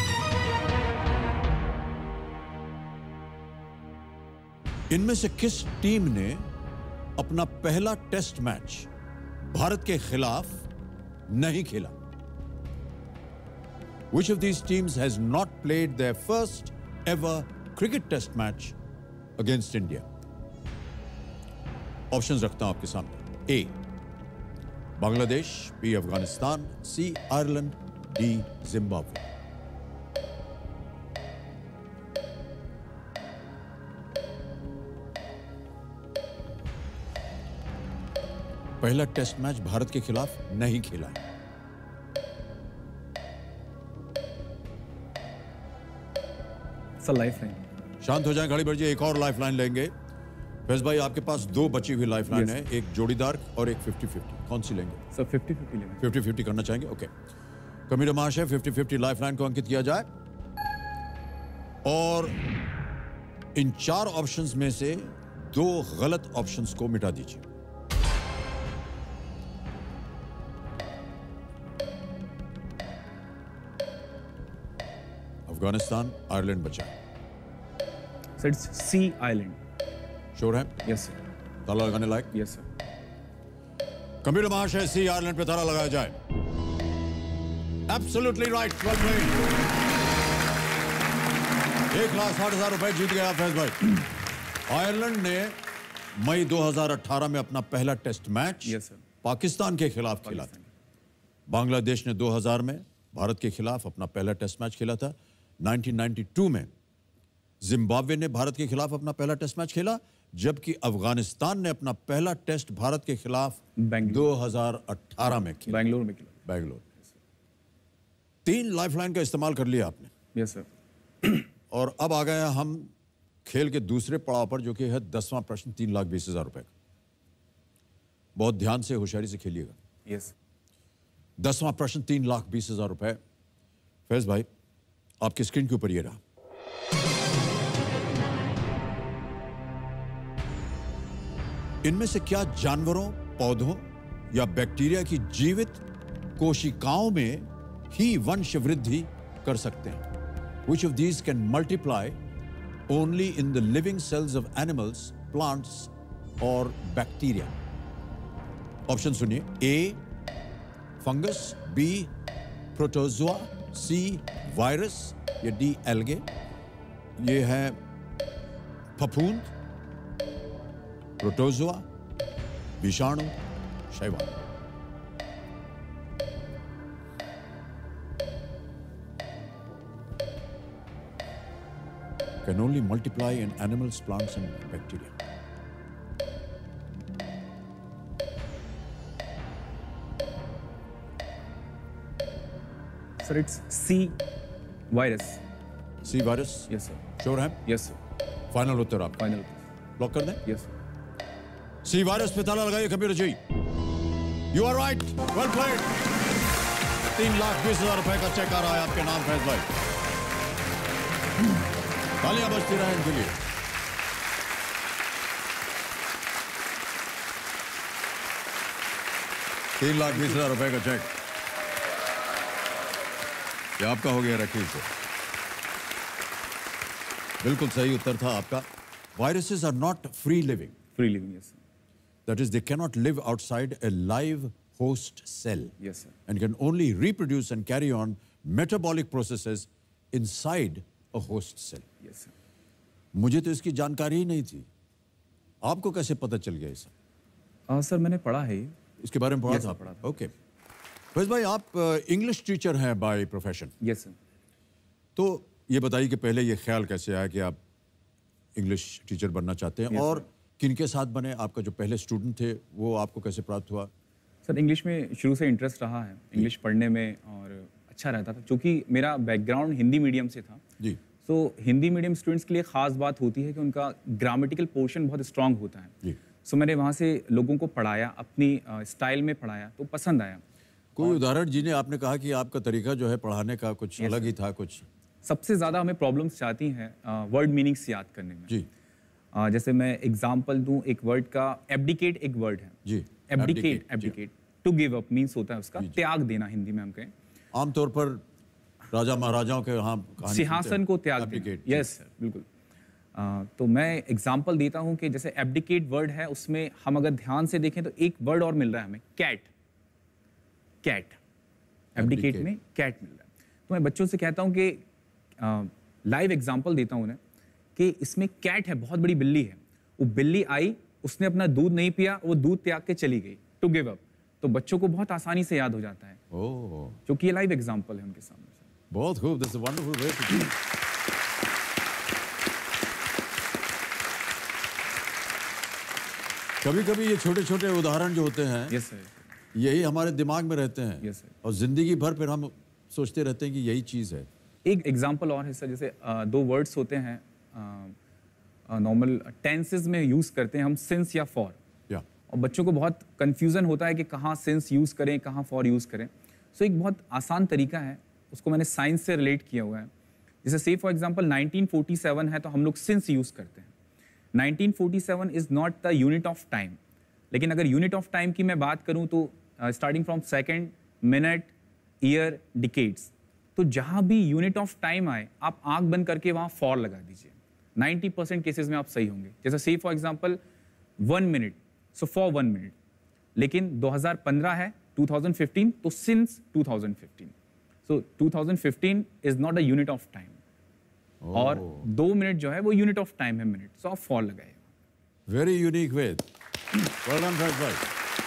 Speaker 2: इनमें से किस टीम ने अपना पहला टेस्ट मैच भारत के खिलाफ नहीं खेला? Which of these teams has not played their first ever cricket test match against India? Options रखता हूं आपके सामने। A Bangladesh, B Afghanistan, C Ireland, D Zimbabwe. पहला टेस्ट मैच भारत के खिलाफ नहीं खेला है।
Speaker 3: लाइफलाइन।
Speaker 2: शांत हो जाए, घड़ी बढ़ जाए। एक और लाइफलाइन लेंगे फैज भाई। आपके पास 2 बची हुई लाइफलाइन है, एक जोड़ीदार और एक 50-50। कौन सी लेंगे?
Speaker 3: सर 50-50 लेंगे।
Speaker 2: 50-50 करना चाहेंगे? ओके। कमिश्नर महाशय 50-50 लाइफलाइन को अंकित किया जाए और इन 4 ऑप्शंस में से 2 गलत ऑप्शंस को मिटा दीजिए। अफगानिस्तान आयरलैंड बचा।
Speaker 3: Sir it's C Ireland.
Speaker 2: Sure है?
Speaker 3: Yes sir.
Speaker 2: ताला लगाने लायक?
Speaker 3: Yes sir.
Speaker 2: कमिश्नर महाशय सी आयरलैंड पे ताला लगाया जाए। Absolutely right. 1,60,000 रुपए जीत गया फैज भाई। आयरलैंड ने मई 2018 में अपना पहला test match
Speaker 3: yes sir
Speaker 2: Pakistan के खिलाफ खेला था। बांग्लादेश ने 2000 में भारत के खिलाफ अपना पहला टेस्ट मैच खेला था। 1992 में जिम्बाब्वे ने भारत के खिलाफ अपना पहला टेस्ट मैच खेला, जबकि अफगानिस्तान ने अपना पहला टेस्ट भारत के खिलाफ 2018 में खेला।
Speaker 3: बेंगलुरु में खेला।
Speaker 2: बेंगलुरु। 3 लाइफलाइन का इस्तेमाल कर लिया आपने।
Speaker 3: Yes sir.
Speaker 2: और अब आ गए हम खेल के दूसरे पड़ाव पर, जो कि है 10वां प्रश्न 3,20,000 रुपए का। बहुत ध्यान से होशियारी से खेलिएगा।
Speaker 3: यस।
Speaker 2: 10वां प्रश्न 3,20,000 रुपए। फैज भाई आपकी स्क्रीन के ऊपर ये रहा। इनमें से क्या जानवरों, पौधों या बैक्टीरिया की जीवित कोशिकाओं में ही वंश वृद्धि कर सकते हैं? Which of these can multiply only in the living cells of animals, plants or bacteria? Option सुनिए। A fungus, B protozoa, C virus या D एल्गे। ये है फफूंद, प्रोटोजोआ, विषाणु, शैवाल। Can only multiply in animals, plants and bacteria.
Speaker 3: Sir it's C virus.
Speaker 2: C virus?
Speaker 3: Yes sir.
Speaker 2: Sure है?
Speaker 3: Yes sir.
Speaker 2: Final उत्तर आप
Speaker 3: फाइनल।
Speaker 2: लॉक कर दें?
Speaker 3: Yes sir.
Speaker 2: सी वायरस पे ताला लगाइए Kabir ji. You are right. Well played. 3,20,000 रुपए का चेक आ रहा है आपके नाम फैज भाई। तालियां बजती रहें इनके लिए। $3,20,000 रुपए का चेक ये आपका हो गया। रखिए इसे। बिल्कुल सही उत्तर था आपका। Viruses are not free living.
Speaker 3: Free living. Yes sir.
Speaker 2: That is, they cannot live outside a live host cell.
Speaker 3: Yes, sir.
Speaker 2: And can only reproduce and carry on metabolic processes inside a host cell.
Speaker 3: Yes sir.
Speaker 2: मुझे तो इसकी जानकारी ही नहीं थी। आपको कैसे पता चल गया ये सब?
Speaker 3: सर मैंने पढ़ा है।
Speaker 2: इसके बारे में पढ़ा
Speaker 3: Yes,
Speaker 2: था?
Speaker 3: sir, पढ़ा था।
Speaker 2: ओके। फैज भाई आप इंग्लिश टीचर हैं बाय प्रोफेशन।
Speaker 3: Yes sir.
Speaker 2: तो ये बताइए कि पहले ये ख्याल कैसे आया कि आप इंग्लिश टीचर बनना चाहते हैं?
Speaker 3: Yes,
Speaker 2: और किनके साथ बने? आपका जो पहले स्टूडेंट थे वो आपको कैसे प्राप्त हुआ?
Speaker 3: सर इंग्लिश में शुरू से इंटरेस्ट रहा है, इंग्लिश पढ़ने में, और अच्छा रहता था क्योंकि मेरा बैकग्राउंड हिंदी मीडियम से था।
Speaker 2: जी।
Speaker 3: तो हिंदी मीडियम स्टूडेंट्स के लिए ख़ास बात होती है कि उनका ग्रामेटिकल पोर्शन बहुत स्ट्रांग होता है।
Speaker 2: जी।
Speaker 3: सो मैंने वहाँ से लोगों को पढ़ाया, अपनी स्टाइल में पढ़ाया, तो पसंद आया।
Speaker 2: कोई उदाहरण जिन्हें आपने कहा कि आपका तरीका जो है पढ़ाने का कुछ अलग ही था कुछ?
Speaker 3: सबसे ज़्यादा हमें प्रॉब्लम्स आती हैं वर्ड मीनिंग्स याद करने में।
Speaker 2: जी।
Speaker 3: जैसे मैं एग्जांपल दूं, एक वर्ड का एब्डिकेट एक वर्ड है।
Speaker 2: जी।
Speaker 3: Abdicate to give up means होता है उसका त्याग देना, हिंदी में हम कहें।
Speaker 2: आमतौर पर राजा महाराजाओं के यहाँ
Speaker 3: सिंहासन को त्याग देना। यस सर, बिल्कुल। तो मैं एग्जांपल देता हूं कि जैसे एब्डिकेट वर्ड है, उसमें हम अगर ध्यान से देखें तो एक वर्ड और मिल रहा है हमें, कैट। कैट एब्डिकेट में कैट मिल रहा है। तो मैं बच्चों से कहता हूं कि लाइव एग्जांपल देता हूं उन्हें कि इसमें कैट है, बहुत बड़ी बिल्ली है। वो बिल्ली आई, उसने अपना दूध नहीं पिया, वो दूध त्याग के चली गई, टू गिव अप। तो बच्चों को बहुत आसानी से याद हो जाता है।
Speaker 2: ओह,
Speaker 3: क्योंकि ये लाइव एग्जांपल है उनके सामने।
Speaker 2: बहुत खूब। That's a wonderful way to teach. कभी-कभी ये छोटे-छोटे उदाहरण जो होते हैं,
Speaker 3: यस सर,
Speaker 2: यही हमारे दिमाग में रहते हैं।
Speaker 3: Yes sir.
Speaker 2: और जिंदगी भर फिर हम सोचते रहते हैं कि यही चीज है।
Speaker 3: एक एग्जांपल और है सर, जैसे 2 वर्ड्स होते हैं नॉर्मल टेंसेस में यूज करते हैं हम, सिंस या फॉर।
Speaker 2: या
Speaker 3: और बच्चों को बहुत कंफ्यूजन होता है कि कहाँ सिंस यूज करें, कहाँ फॉर यूज करें। सो एक बहुत आसान तरीका है, उसको मैंने साइंस से रिलेट किया हुआ है। जैसे से फॉर एग्जांपल 1947 है तो हम लोग सिंस यूज़ करते हैं। 1947 is not the unit of time, लेकिन अगर यूनिट ऑफ टाइम की मैं बात करूँ तो starting from second, minute, year, decades, तो जहाँ भी यूनिट ऑफ टाइम आए आप आंख बंद करके वहाँ फॉर लगा दीजिए। 90% केसेस में आप सही होंगे। जैसे से for example 1 minute, so for 1 minute, लेकिन 2015 है 2015 तो since 2015, so 2015 is not a unit of time. और 2 मिनट जो है वो यूनिट ऑफ टाइम है मिनट, सो आप फॉर लगाए।
Speaker 2: Very unique way. Well done Faiz भाई।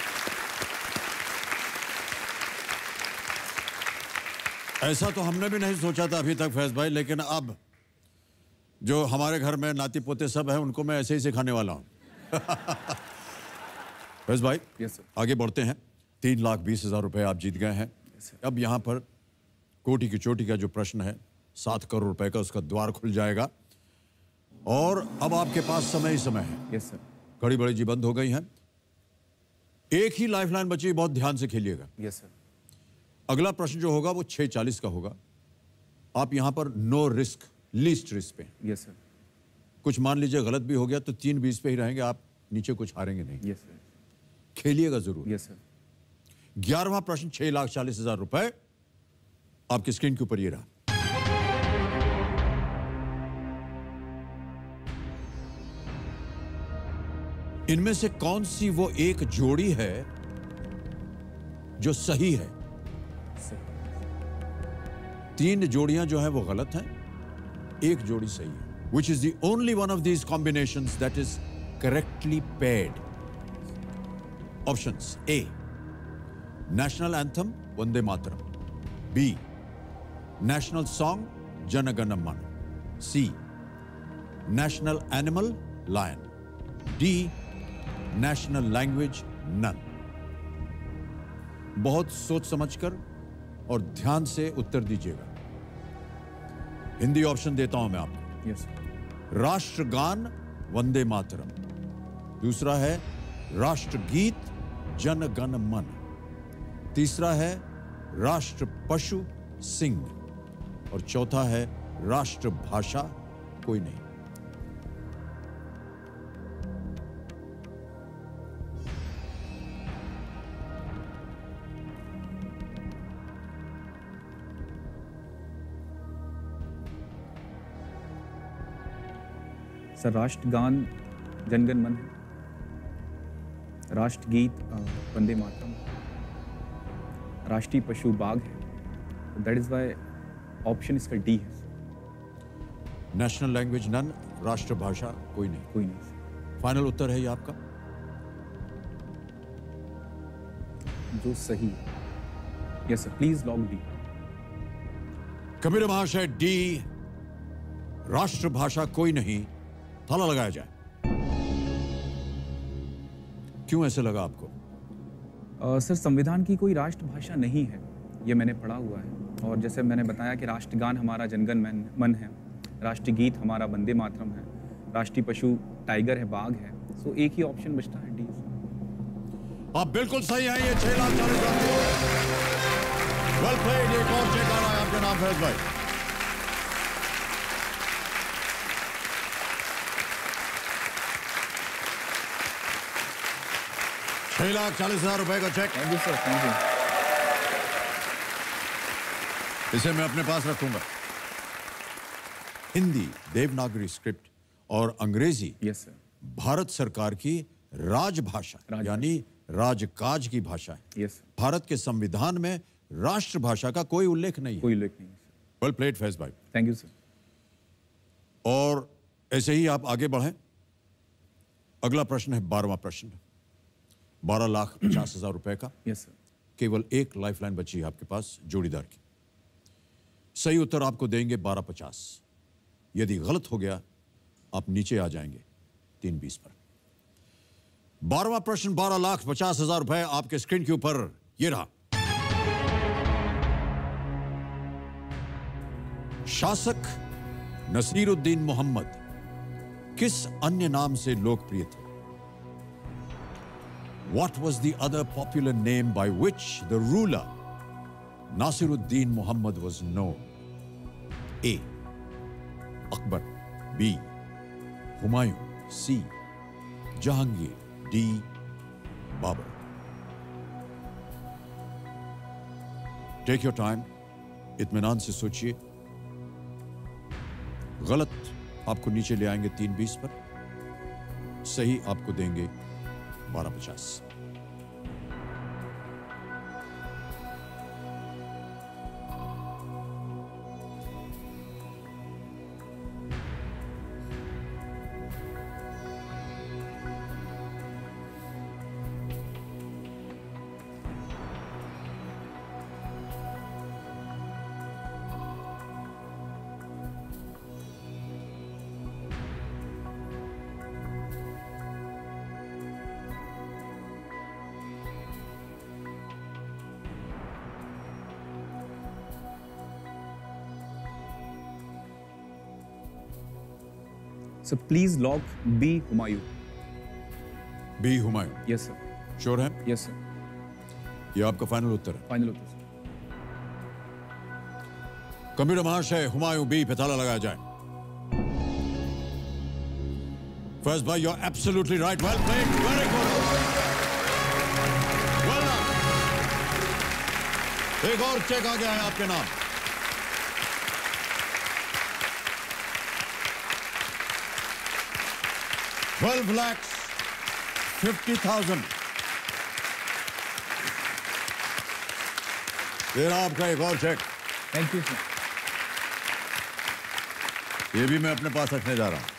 Speaker 2: ऐसा तो हमने भी नहीं सोचा था अभी तक फैज भाई, लेकिन अब जो हमारे घर में नाती पोते सब हैं उनको मैं ऐसे ही सिखाने वाला हूं। फैज भाई,
Speaker 3: यस सर।
Speaker 2: आगे बढ़ते हैं। 3,20,000 रुपए आप जीत गए हैं। अब यहाँ पर कोटि की चोटी का जो प्रश्न है 7 करोड़ रुपए का, उसका द्वार खुल जाएगा और अब आपके पास समय ही समय है।
Speaker 3: Yes sir.
Speaker 2: घड़ी बड़ी जी बंद हो गई है। एक ही लाइफलाइन बची, बहुत ध्यान से खेलिएगा।
Speaker 3: Yes sir.
Speaker 2: अगला प्रश्न जो होगा वो 6:40 का होगा। आप यहां पर नो रिस्क, लीस्ट रिस्क पे।
Speaker 3: Yes sir.
Speaker 2: कुछ मान लीजिए गलत भी हो गया तो 3:20 पे ही रहेंगे, आप नीचे कुछ हारेंगे नहीं।
Speaker 3: Yes sir.
Speaker 2: खेलिएगा जरूर।
Speaker 3: Yes sir.
Speaker 7: 11वां प्रश्न 6,40,000 रुपए आपकी स्क्रीन के ऊपर ये रहा। इनमें से कौन सी वो एक जोड़ी है जो सही है? 3 जोड़ियां जो है वो गलत हैं, एक जोड़ी सही है। Which is the only one of these combinations that is correctly paired? Options: A, National Anthem Vande Mataram. B, National Song Jana Gana Mana. C, National Animal Lion. D, National Language None. बहुत सोच समझकर और ध्यान से उत्तर दीजिएगा। Hindi option देता हूं मैं आपको।
Speaker 3: यस।
Speaker 7: राष्ट्रगान वंदे मातरम, दूसरा है राष्ट्रगीत जन गण मन, तीसरा है राष्ट्र पशु सिंह और चौथा है राष्ट्रभाषा कोई नहीं।
Speaker 3: सर राष्ट्रगान जनगण मन है, राष्ट्रगीत वंदे मातरम, राष्ट्रीय पशु बाघ है। दैट इज वाई ऑप्शन इसका डी है।
Speaker 7: नेशनल लैंग्वेज नन, राष्ट्रभाषा कोई नहीं।
Speaker 3: कोई नहीं।
Speaker 7: फाइनल उत्तर है ये आपका?
Speaker 3: जो सही है। Yes sir, please lock D.
Speaker 7: Kabir महाशय डी, राष्ट्रभाषा कोई नहीं। ताला लगाया जाए। क्यों ऐसे लगा आपको?
Speaker 3: सर संविधान की कोई राष्ट्रभाषा नहीं है, ये मैंने पढ़ा हुआ है। और जैसे मैंने बताया कि राष्ट्रगान हमारा जनगण मन है, राष्ट्रीय गीत हमारा वंदे मातरम है, राष्ट्रीय पशु टाइगर है, बाघ है। सो एक ही ऑप्शन बचता है, डी।
Speaker 7: आप बिल्कुल सही हैं। ये 6,40,000। Well played. एक और चेक आ रहा है आपके नाम फैज भाई। ₹6,40,000 का cheque.
Speaker 3: Thank you sir, thank you.
Speaker 7: इसे मैं अपने पास रखूंगा। हिंदी, देवनागरी स्क्रिप्ट और अंग्रेजी
Speaker 3: यस सर।
Speaker 7: भारत सरकार की राजभाषा यानी राजकाज की भाषा है।
Speaker 3: यस।
Speaker 7: भारत के संविधान में राष्ट्रभाषा का कोई उल्लेख नहीं है।
Speaker 3: कोई उल्लेख नहीं है सर।
Speaker 7: वेल प्लेड फैज भाई।
Speaker 3: Thank you sir.
Speaker 7: और ऐसे ही आप आगे बढ़ें। अगला प्रश्न है 12वां प्रश्न, ₹12,50,000 का।
Speaker 3: Yes sir.
Speaker 7: केवल एक लाइफलाइन बची है आपके पास जोड़ीदार की। सही उत्तर आपको देंगे 12,50। यदि गलत हो गया आप नीचे आ जाएंगे 3:20 पर। 12वां प्रश्न ₹12,50,000 आपके स्क्रीन के ऊपर ये रहा। शासक नसीरुद्दीन मोहम्मद किस अन्य नाम से लोकप्रिय थे? What was the other popular name by which the ruler Nasiruddin Muhammad was no. A. Akbar. B. Humayun. C. Jahangir. D. Babur. Take your time. इत्मीनान से सोचिए। गलत आपको नीचे ले आएंगे 3:20 पर, सही आपको देंगे 12:50।
Speaker 3: So please log B Humayun.
Speaker 7: B Humayun.
Speaker 3: Yes sir.
Speaker 7: Sure है?
Speaker 3: Yes sir.
Speaker 7: ये आपका फाइनल उत्तर है।
Speaker 3: Final उत्तर sir.
Speaker 7: कंप्यूटर महाशय, हुमायूं बी पे ताला लगाया जाए। फर्स्ट भाई, you're absolutely right. Well played. Very good. Well done. एक और चेक आ गया है आपके नाम। $12,50,000। ये रहा आपका एक और चेक।
Speaker 3: Thank you sir.
Speaker 7: ये भी मैं अपने पास रखने जा रहा हूं।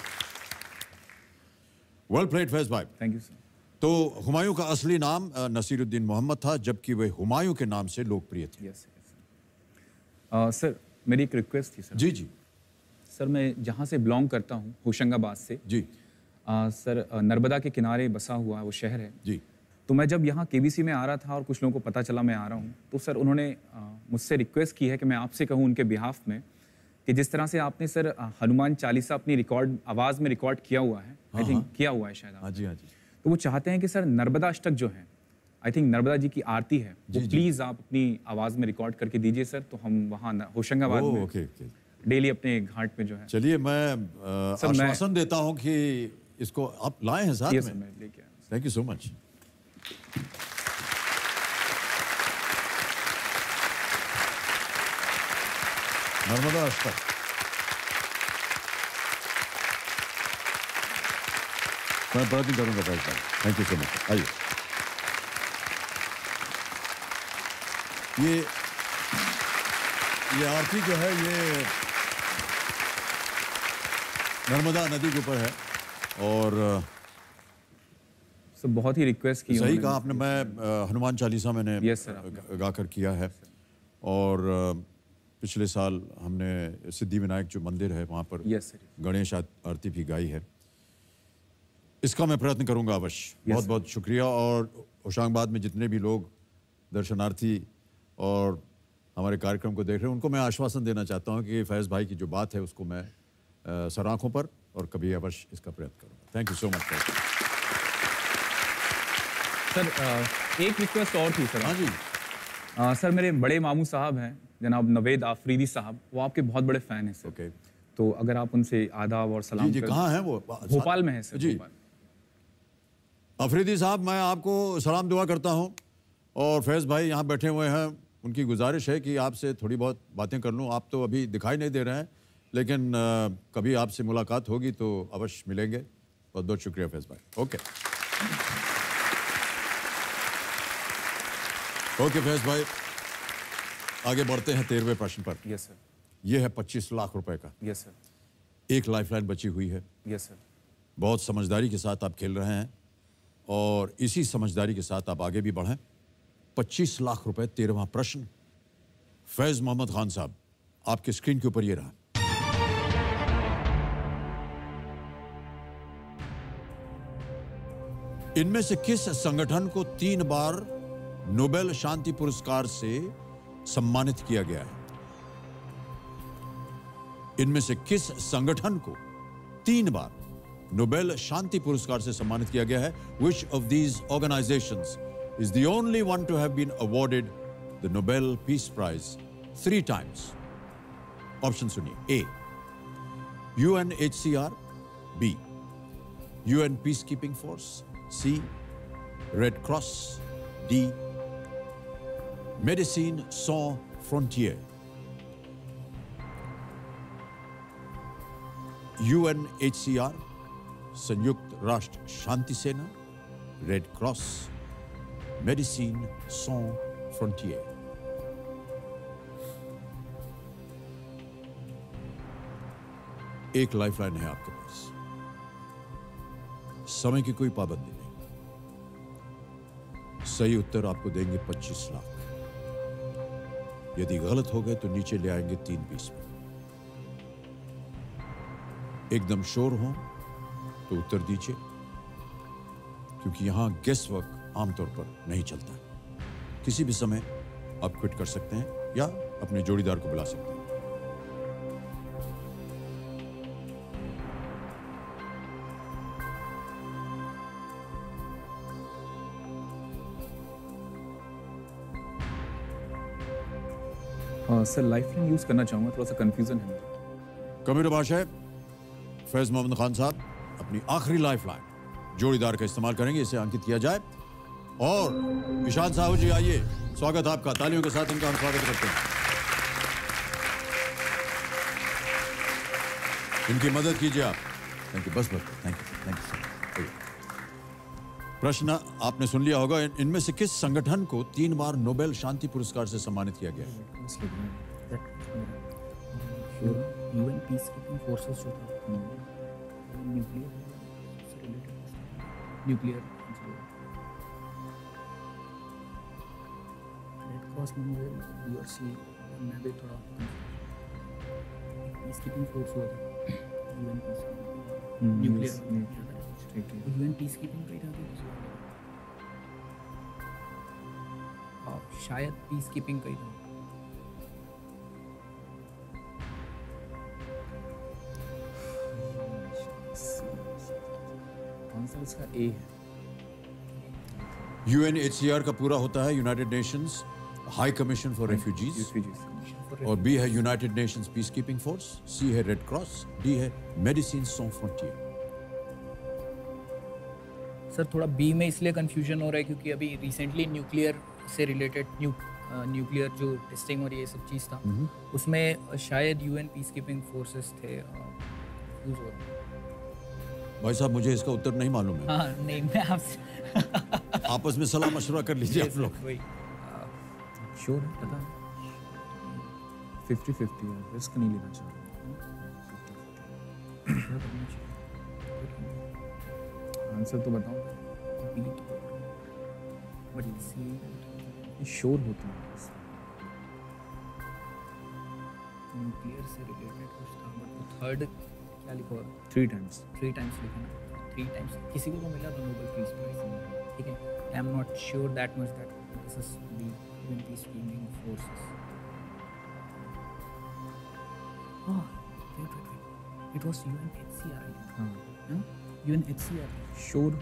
Speaker 7: वेल प्लेड फैज भाई।
Speaker 3: Thank you sir.
Speaker 7: तो हुमायूं का असली नाम नसीरुद्दीन मोहम्मद था, जबकि वे हुमायूं के नाम से लोकप्रिय थे।
Speaker 3: Yes sir. सर मेरी एक रिक्वेस्ट थी सर।
Speaker 7: जी जी
Speaker 3: सर मैं जहाँ से बिलोंग करता हूँ, होशंगाबाद से।
Speaker 7: जी
Speaker 3: सर नर्मदा के किनारे बसा हुआ वो शहर है
Speaker 7: जी।
Speaker 3: तो मैं जब यहाँ केबीसी में आ रहा था और कुछ लोगों को पता चला मैं आ रहा हूँ, तो सर उन्होंने मुझसे रिक्वेस्ट की है कि मैं आपसे कहूँ उनके बिहाफ में कि जिस तरह से आपने सर हनुमान चालीसा अपनी रिकॉर्ड आवाज़ में रिकॉर्ड किया हुआ है, आई थिंक किया हुआ है शायद।
Speaker 7: हाँ जी हाँ जी।
Speaker 3: तो वो चाहते हैं कि सर नर्मदा अष्टक जो है, आई थिंक नर्मदा जी की आरती है, वो प्लीज़ आप अपनी आवाज़ में रिकॉर्ड करके दीजिए सर, तो हम वहाँ होशंगाबाद में
Speaker 7: ओके
Speaker 3: डेली अपने घाट पे जो है।
Speaker 7: चलिए, मैं आश्वासन देता हूँ कि इसको आप लाए हैं साथ
Speaker 3: Yes,
Speaker 7: में।
Speaker 3: मैं लेके आया।
Speaker 7: Thank you so much. Narmada Ashtak. मैं प्रयत्न करूंगा भाई साहब। Thank you so much. आइए, ये आरती जो है ये नर्मदा नदी के ऊपर है और
Speaker 3: सर बहुत ही रिक्वेस्ट की।
Speaker 7: सही कहा आपने। मैं हनुमान चालीसा मैंने
Speaker 3: Yes, sir,
Speaker 7: गाकर किया है और पिछले साल हमने सिद्धि विनायक जो मंदिर है वहाँ पर
Speaker 3: Yes, sir.
Speaker 7: गणेश आरती भी गाई है। इसका मैं प्रयत्न करूंगा अवश्य। बहुत बहुत शुक्रिया। और होशंगाबाद में जितने भी लोग दर्शनार्थी और हमारे कार्यक्रम को देख रहे हैं, उनको मैं आश्वासन देना चाहता हूँ कि फैज़ भाई की जो बात है उसको मैं सराखों पर और कभी अवश्य इसका प्रयत्न करूँगा। Thank you so much
Speaker 3: sir. एक रिक्वेस्ट और थी सर।
Speaker 7: हाँ जी।
Speaker 3: सर मेरे बड़े मामू साहब हैं जनाब नवेद आफरीदी साहब, वो आपके बहुत बड़े फ़ैन हैं सर।
Speaker 7: ओके।
Speaker 3: तो अगर आप उनसे आदाब और सलाम
Speaker 7: जी कहाँ हैं वो?
Speaker 3: भोपाल में है सर।
Speaker 7: जी। अफरीदी साहब, मैं आपको सलाम दुआ करता हूँ और फैज़ भाई यहाँ बैठे हुए हैं, उनकी गुजारिश है कि आपसे थोड़ी बहुत बातें कर लूँ। आप तो अभी दिखाई नहीं दे रहे हैं, लेकिन कभी आपसे मुलाकात होगी तो अवश्य मिलेंगे। बहुत बहुत शुक्रिया फैज़ भाई। ओके ओके फैज़ भाई, आगे बढ़ते हैं 13वें प्रश्न पर।
Speaker 3: Yes sir.
Speaker 7: यह है 25 लाख रुपए का।
Speaker 3: Yes sir.
Speaker 7: एक लाइफलाइन बची हुई है।
Speaker 3: Yes sir.
Speaker 7: बहुत समझदारी के साथ आप खेल रहे हैं और इसी समझदारी के साथ आप आगे भी बढ़ें। 25 लाख रुपए, 13वां प्रश्न। फैज मोहम्मद खान साहब, आपके स्क्रीन के ऊपर ये रहा। इनमें से किस संगठन को 3 बार नोबेल शांति पुरस्कार से सम्मानित किया गया है? इनमें से किस संगठन को 3 बार नोबेल शांति पुरस्कार से सम्मानित किया गया है? Which of these organizations is the only one to have been awarded the Nobel Peace Prize 3 times? Option सुनिए. A. UNHCR. B. UN Peacekeeping Force. C. Red Cross. D. Médecins Sans Frontières. UNHCR, संयुक्त राष्ट्र शांति सेना, Red Cross, Medecins sans Frontieres. एक lifeline है आपके पास. समय की कोई पाबंदी नहीं. सही उत्तर आपको देंगे 25 लाख. यदि गलत हो गए तो नीचे ले आएंगे 3-20 में. एकदम श्योर हो तो उत्तर दीजिए, क्योंकि यहां गेस वर्क आमतौर पर नहीं चलता. किसी भी समय आप क्विट कर सकते हैं या अपने जोड़ीदार को बुला सकते हैं.
Speaker 3: सर लाइफलाइन यूज करना चाहूंगा, थोड़ा सा कंफ्यूजन है मुझे.
Speaker 7: कंप्यूटर भाषा फैज मोहम्मद खान साहब अपनी आखिरी लाइफलाइन जोड़ीदार का इस्तेमाल करेंगे. इसे अंकित किया जाए. और ईशान साहू जी आइए, स्वागत आपका. तालियों के साथ इनका हम स्वागत करते हैं. इनकी मदद कीजिए आप. Thank you. बस थैंक यू सर. प्रश्न आपने सुन लिया होगा. इनमें से किस संगठन को 3 बार नोबेल शांति पुरस्कार से सम्मानित किया गया है?
Speaker 8: यूएन पीसकीपिंग फोर्सेस जो था, न्यूक्लियर रेड क्रॉस में और सी में भी थोड़ा पीसकीपिंग फोर्स हुआ था. UN peacekeeping nuclear UN peacekeeping का ही था. शायद पीसकीपिंग का ही था.
Speaker 3: आंसर इसका ए है.
Speaker 7: यूएनएचसीआर का पूरा होता है United Nations High Commission for Refugees, और बी है United Nations peace keeping force, C है रेड क्रॉस, डी है मेडिसिन sans फ्रंटियर.
Speaker 8: सर थोड़ा बी में इसलिए कंफ्यूजन हो रहा है क्योंकि अभी रिसेंटली न्यूक्लियर से रिलेटेड न्यूक्लियर जो टेस्टिंग और ये सब चीज़ था, उसमें शायद यूएन पीस कीपिंग फोर्सेस थे. यूज हो रहा.
Speaker 7: भाई साहब मुझे इसका उत्तर नहीं मालूम है.
Speaker 8: हाँ नहीं, मैं आपसे
Speaker 7: आपस में सलाह मशवरा कर लीजिए आप लोग.
Speaker 3: श्योर है, पता 50-50 है, रिस्क नहीं लेना चाहिए. आंसर तो बताओ.
Speaker 8: बट सी
Speaker 3: श्योर होता है.
Speaker 8: न्यूक्लियर से रिलेटेड कुछ था, बट थर्ड क्या लिखा हुआ?
Speaker 3: 3 टाइम्स.
Speaker 8: 3 टाइम्स लिखा ना. 3 टाइम्स किसी को तो मिला था नोबेल पीस प्राइज. ठीक है, I am not sure that much that this is the UN peacekeeping forces. wait, it was UNHCR.
Speaker 3: हाँ.
Speaker 8: UNHCR.
Speaker 3: Sure.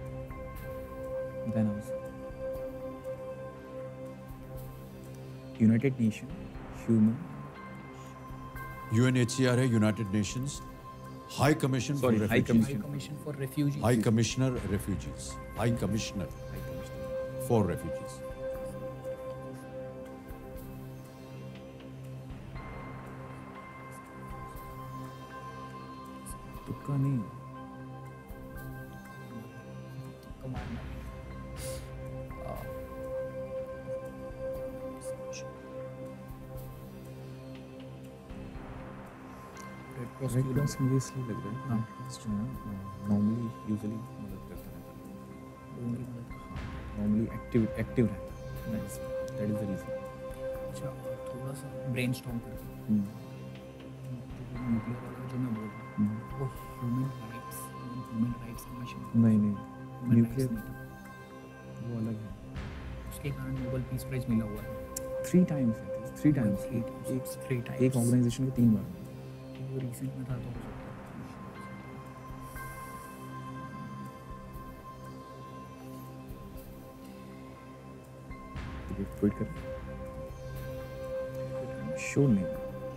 Speaker 3: Then answer United Nation human.
Speaker 7: UNHCR है United Nations High Commission for
Speaker 3: Sorry, High
Speaker 7: Refugees.
Speaker 8: High Commission for Refugees.
Speaker 7: High Commissioner Refugees. High Commissioner for Refugees.
Speaker 3: तुक्का नहीं.
Speaker 8: Commander.
Speaker 3: Red cross मुझे इसलिए लग रहा है कि रेड क्रॉस जो है नॉर्मली यूजुअली मदद करता रहता है. नॉर्मली एक्टिव रहता है. That is the reason.
Speaker 8: अच्छा, थोड़ा सा ब्रेनस्टॉर्म करके न्यूक्लियर वाला जो मैं बोल रहा हूँ, वो ह्यूमन राइट्स कमीशन.
Speaker 3: नहीं न्यूक्लियर वो अलग है.
Speaker 8: उसके कारण नोबेल पीस प्राइज मिला हुआ है.
Speaker 3: 3 टाइम्स है. 3 टाइम्स. एक ऑर्गेनाइजेशन को 3 बार.
Speaker 8: वो रिसेंट में था तो हो सकता है.
Speaker 3: क्विट कर.
Speaker 8: श्योर नहीं।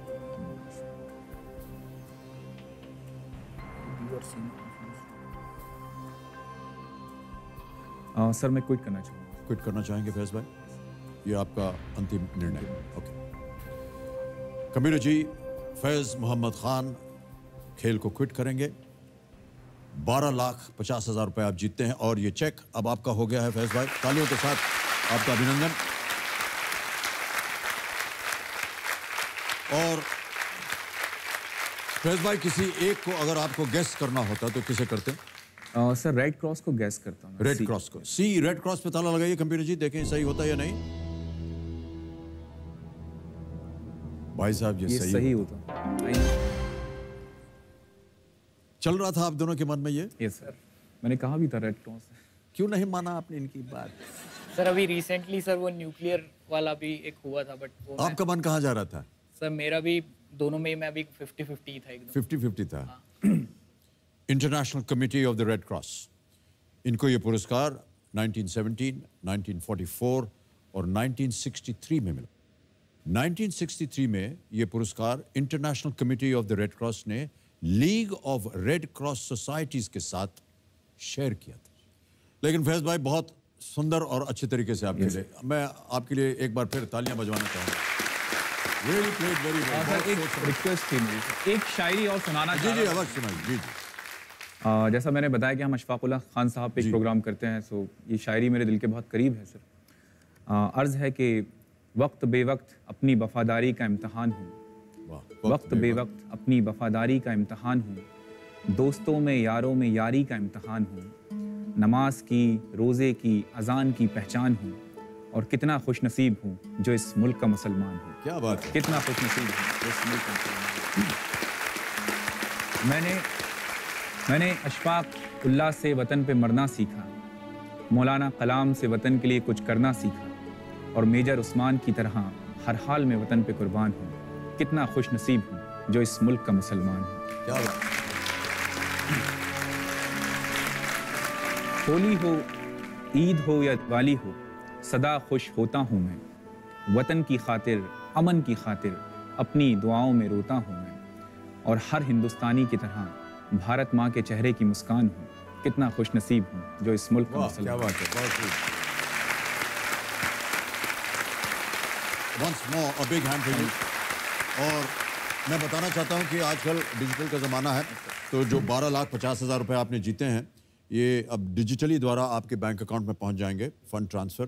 Speaker 3: सर मैं क्विट करना चाहूँगा।
Speaker 7: क्विट करना चाहेंगे फैज भाई? ये आपका अंतिम निर्णय। ओके कबीर जी, फैज मोहम्मद खान खेल को क्विट करेंगे। 12,50,000 रुपए आप जीतते हैं और ये चेक अब आपका हो गया है फैज भाई। तालियों के साथ आपका अभिनंदन। और फैज भाई, किसी एक को अगर आपको गेस करना होता तो किसे करते?
Speaker 3: सर रेड क्रॉस को गेस करता हूँ।
Speaker 7: रेड क्रॉस को। सी, रेड क्रॉस पे ताला लगाइए कंप्यूटर जी, देखें सही होता है या नहीं। भाई साहब ये सही
Speaker 3: होता।
Speaker 7: चल रहा था आप दोनों के मन में ये?
Speaker 3: यस सर, मैंने कहा भी था रेड क्रॉस।
Speaker 7: क्यों नहीं माना आपने इनकी बात?
Speaker 8: सर अभी रिसेंटली सर वो न्यूक्लियर वाला भी एक हुआ था, बट वो
Speaker 7: आपका मन कहाँ जा रहा था?
Speaker 8: सर मेरा भी दोनों में मैं भी 50-50 था एकदम।
Speaker 7: 50-50 था। International Committee of the Red Cross, इनको ये पुरस्कार 1917, 1944 और 1963 में मिला। 1963 में ये पुरस्कार International Committee of the Red Cross ने League of Red Cross Societies के साथ शेयर किया था। लेकिन फैज भाई बहुत सुंदर और अच्छे तरीके से आपके लिए, मैं आपके लिए एक बार फिर तालियां बजवाना चाहूँगा। Really played very well.
Speaker 3: Sir एक रिक्वेस्ट थी मेरी, एक शायरी और सुनाना
Speaker 7: जी जी अवश्य सुनाइए। जी जी।
Speaker 3: जैसा मैंने बताया कि हम अशफाकुल्लाह खान साहब पे एक प्रोग्राम करते हैं, सो ये शायरी मेरे दिल के बहुत करीब है सर। अर्ज़ है कि वक्त बेवक्त अपनी वफादारी का इम्तहान हूँ, वक्त बेवक्त अपनी वफादारी का इम्तहान हूँ, दोस्तों में यारों में यारी का इम्तहान हूँ, नमाज की रोज़े की अजान की पहचान हूँ, और कितना खुशनसीब हूँ जो इस मुल्क का मुसलमान हूँ।
Speaker 7: क्या बात है?
Speaker 3: कितना खुशनसीब हूँ जो इस मुल्क का मुसलमान हूँ। मैंने अशफाक उल्लाह से वतन पे मरना सीखा, मौलाना कलाम से वतन के लिए कुछ करना सीखा, और मेजर उस्मान की तरह हर हाल में वतन पे कुर्बान हूँ। कितना खुशनसीब हूँ जो इस मुल्क का मुसलमान हूँ।
Speaker 7: क्या बात?
Speaker 3: होली हो, ईद हो या दिवाली हो, सदा खुश होता हूँ मैं, वतन की खातिर, अमन की खातिर अपनी दुआओं में रोता हूँ मैं, और हर हिंदुस्तानी की तरह भारत माँ के चेहरे की मुस्कान हूँ। कितना खुशनसीब हूँ जो इस मुल्क का मुसलमान।
Speaker 7: क्या बात है, बहुत खूब। Once more a big hand for you। और मैं बताना चाहता हूँ कि आजकल डिजिटल का ज़माना है, तो जो 12,50,000 रुपए आपने जीते हैं ये अब डिजिटली द्वारा आपके बैंक अकाउंट में पहुँच जाएंगे। Fund transfer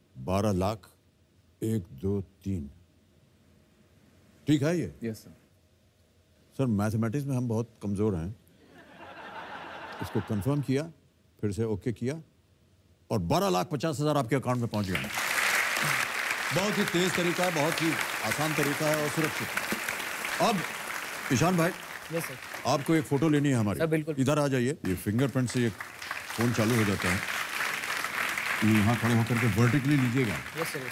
Speaker 7: 12,01,2,3। ठीक है ये?
Speaker 3: Yes sir.
Speaker 7: सर मैथमेटिक्स में हम बहुत कमज़ोर हैं। इसको कंफर्म किया, फिर से ओके किया, और 12,50,000 आपके अकाउंट में पहुँच गए। बहुत ही तेज तरीका है, बहुत ही आसान तरीका है और सुरक्षित। अब ईशान भाई,
Speaker 8: यस सर,
Speaker 7: आपको एक फोटो लेनी है हमारी।
Speaker 8: सर बिल्कुल।
Speaker 7: इधर आ जाइए। ये फिंगरप्रिंट से ये फोन चालू हो जाता है। ये यहाँ खड़े होकर के वर्टिकली लीजिएगा।
Speaker 8: Yes sir.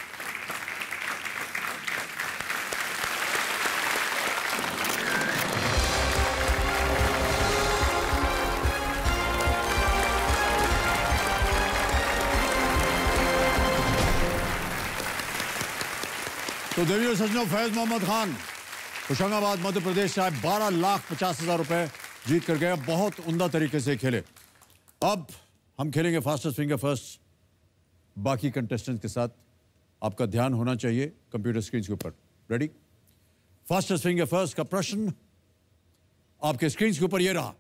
Speaker 7: तो देवियों सज्जनों, फैज मोहम्मद खान होशंगाबाद मध्य प्रदेश से आए 12,50,000 रुपए जीत कर गए। बहुत उम्दा तरीके से खेले। अब हम खेलेंगे फास्टेस्ट फिंगर फर्स्ट बाकी कंटेस्टेंट्स के साथ। आपका ध्यान होना चाहिए कंप्यूटर स्क्रीन के ऊपर। रेडी? फास्टेस्ट फिंगर फर्स्ट का प्रश्न आपके स्क्रीन के ऊपर ये रहा।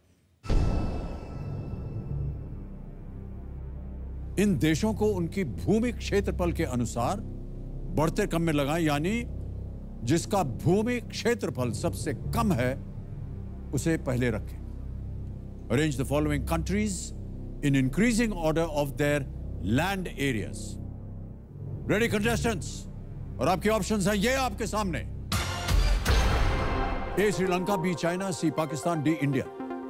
Speaker 7: इन देशों को उनकी भूमि क्षेत्रफल के अनुसार बढ़ते क्रम में लगाएं, यानी जिसका भूमि क्षेत्रफल सबसे कम है उसे पहले रखें। Arrange the following countries in increasing order of their land areas. Ready contestants? और आपके ऑप्शंस हैं ये आपके सामने। A Sri Lanka, B China, C Pakistan, D India.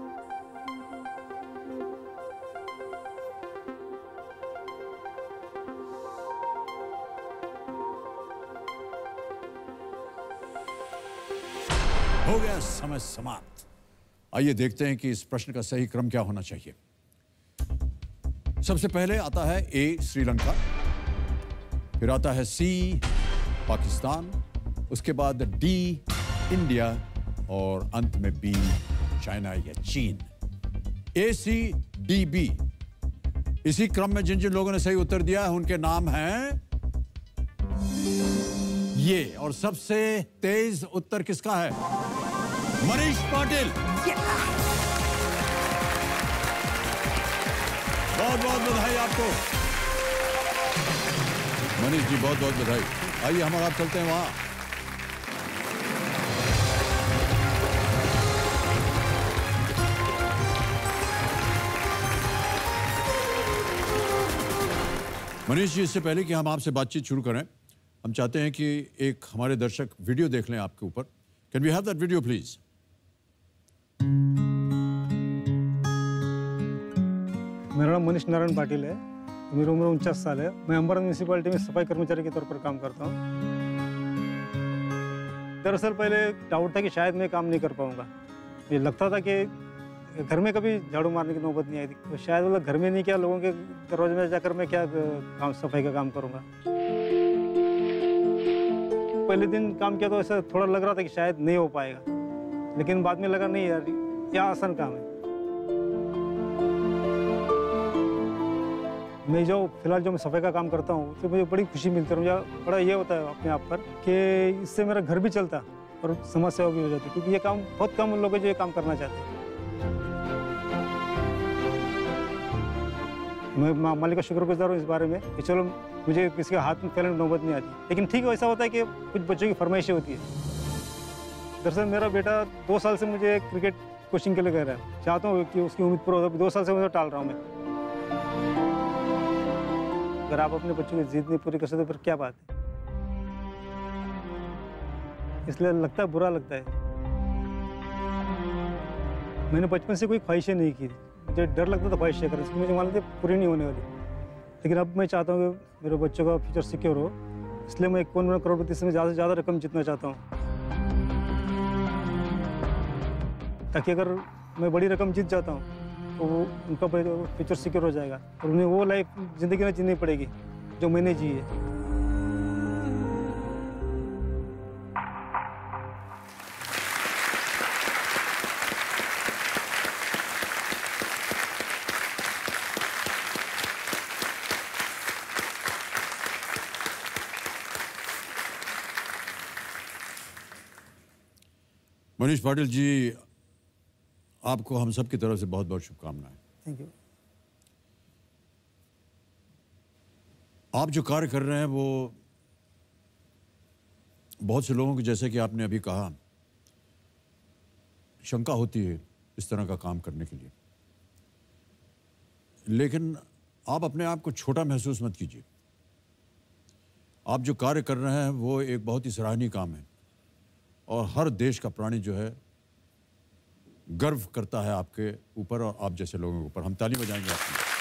Speaker 7: हो गया समय समाप्त। आइए देखते हैं कि इस प्रश्न का सही क्रम क्या होना चाहिए। सबसे पहले आता है ए श्रीलंका, फिर आता है सी पाकिस्तान, उसके बाद डी इंडिया और अंत में बी चाइना या चीन। ACDB। इसी क्रम में जिन जिन लोगों ने सही उत्तर दिया है उनके नाम हैं ये। और सबसे तेज उत्तर किसका है? मनीष पाटिल। बहुत बहुत बधाई आपको मनीष जी, बहुत बहुत बधाई। आइए हम और आप चलते हैं वहां। मनीष जी, इससे पहले कि हम आपसे बातचीत शुरू करें, हम चाहते हैं कि एक हमारे दर्शक वीडियो देख लें आपके ऊपर। Can we have that video please?
Speaker 9: मेरा नाम मनीष नारायण पाटिल है। मेरी उम्र 49 साल है। मैं अंबाला म्यूनिसिपैलिटी में सफाई कर्मचारी के तौर पर काम करता हूँ। दरअसल पहले डाउट था कि शायद मैं काम नहीं कर पाऊंगा। मुझे लगता था कि घर में कभी झाड़ू मारने की नौबत नहीं आई थी, तो शायद मतलब घर में नहीं किया, लोगों के दरवाजे में जाकर मैं क्या काम सफाई का काम करूँगा। पहले दिन काम किया तो ऐसा थोड़ा लग रहा था कि शायद नहीं हो पाएगा, लेकिन बाद में लगा नहीं यार, क्या आसान काम है। मैं फिलहाल जो मैं सफाई का काम करता हूँ तो मुझे बड़ी खुशी मिलती है। मुझे बड़ा ये होता है अपने आप पर कि इससे मेरा घर भी चलता और समाज सेवा भी हो जाती, क्योंकि ये काम बहुत कम लोग हैं जो ये काम करना चाहते हैं। मैं मालिक का शुक्रगुजार हूँ इस बारे में कि चलो मुझे किसी के हाथ में फैलने नौबत नहीं आती। लेकिन ठीक है, ऐसा होता है कि कुछ बच्चों की फरमाइशें होती है। दरअसल मेरा बेटा 2 साल से मुझे क्रिकेट कोचिंग के लिए कह रहा है। चाहता हूँ कि उसकी उम्मीद पूरा हो। 2 साल से मुझे टाल रहा हूँ मैं। अगर आप अपने बच्चों की जिद नहीं पूरी कर सकते फिर क्या बात है। इसलिए लगता है, बुरा लगता है। मैंने बचपन से कोई ख्वाहिशें नहीं की। मुझे डर लगता था ख्वाहिशें करने से, मुझे मालूम था पूरी नहीं होने वाली। लेकिन अब मैं चाहता हूँ कि मेरे बच्चों का फ्यूचर सिक्योर हो, इसलिए मैं 1 करोड़पति से ज़्यादा से ज़्यादा रकम जीतना चाहता हूँ, ताकि अगर मैं बड़ी रकम जीत जाता हूँ तो वो उनका फ्यूचर सिक्योर हो जाएगा और उन्हें वो लाइफ ज़िंदगी में जीनी पड़ेगी जो मैंने जी है।
Speaker 7: मनीष पाटिल जी, आपको हम सब की तरफ से बहुत बहुत शुभकामनाएं।
Speaker 9: Thank you.
Speaker 7: आप जो कार्य कर रहे हैं वो बहुत से लोगों को, जैसे कि आपने अभी कहा, शंका होती है इस तरह का काम करने के लिए, लेकिन आप अपने आप को छोटा महसूस मत कीजिए। आप जो कार्य कर रहे हैं वो एक बहुत ही सराहनीय काम है और हर देश का प्राणी जो है गर्व करता है आपके ऊपर और आप जैसे लोगों के ऊपर। हम ताली बजाएंगे आपके लिए।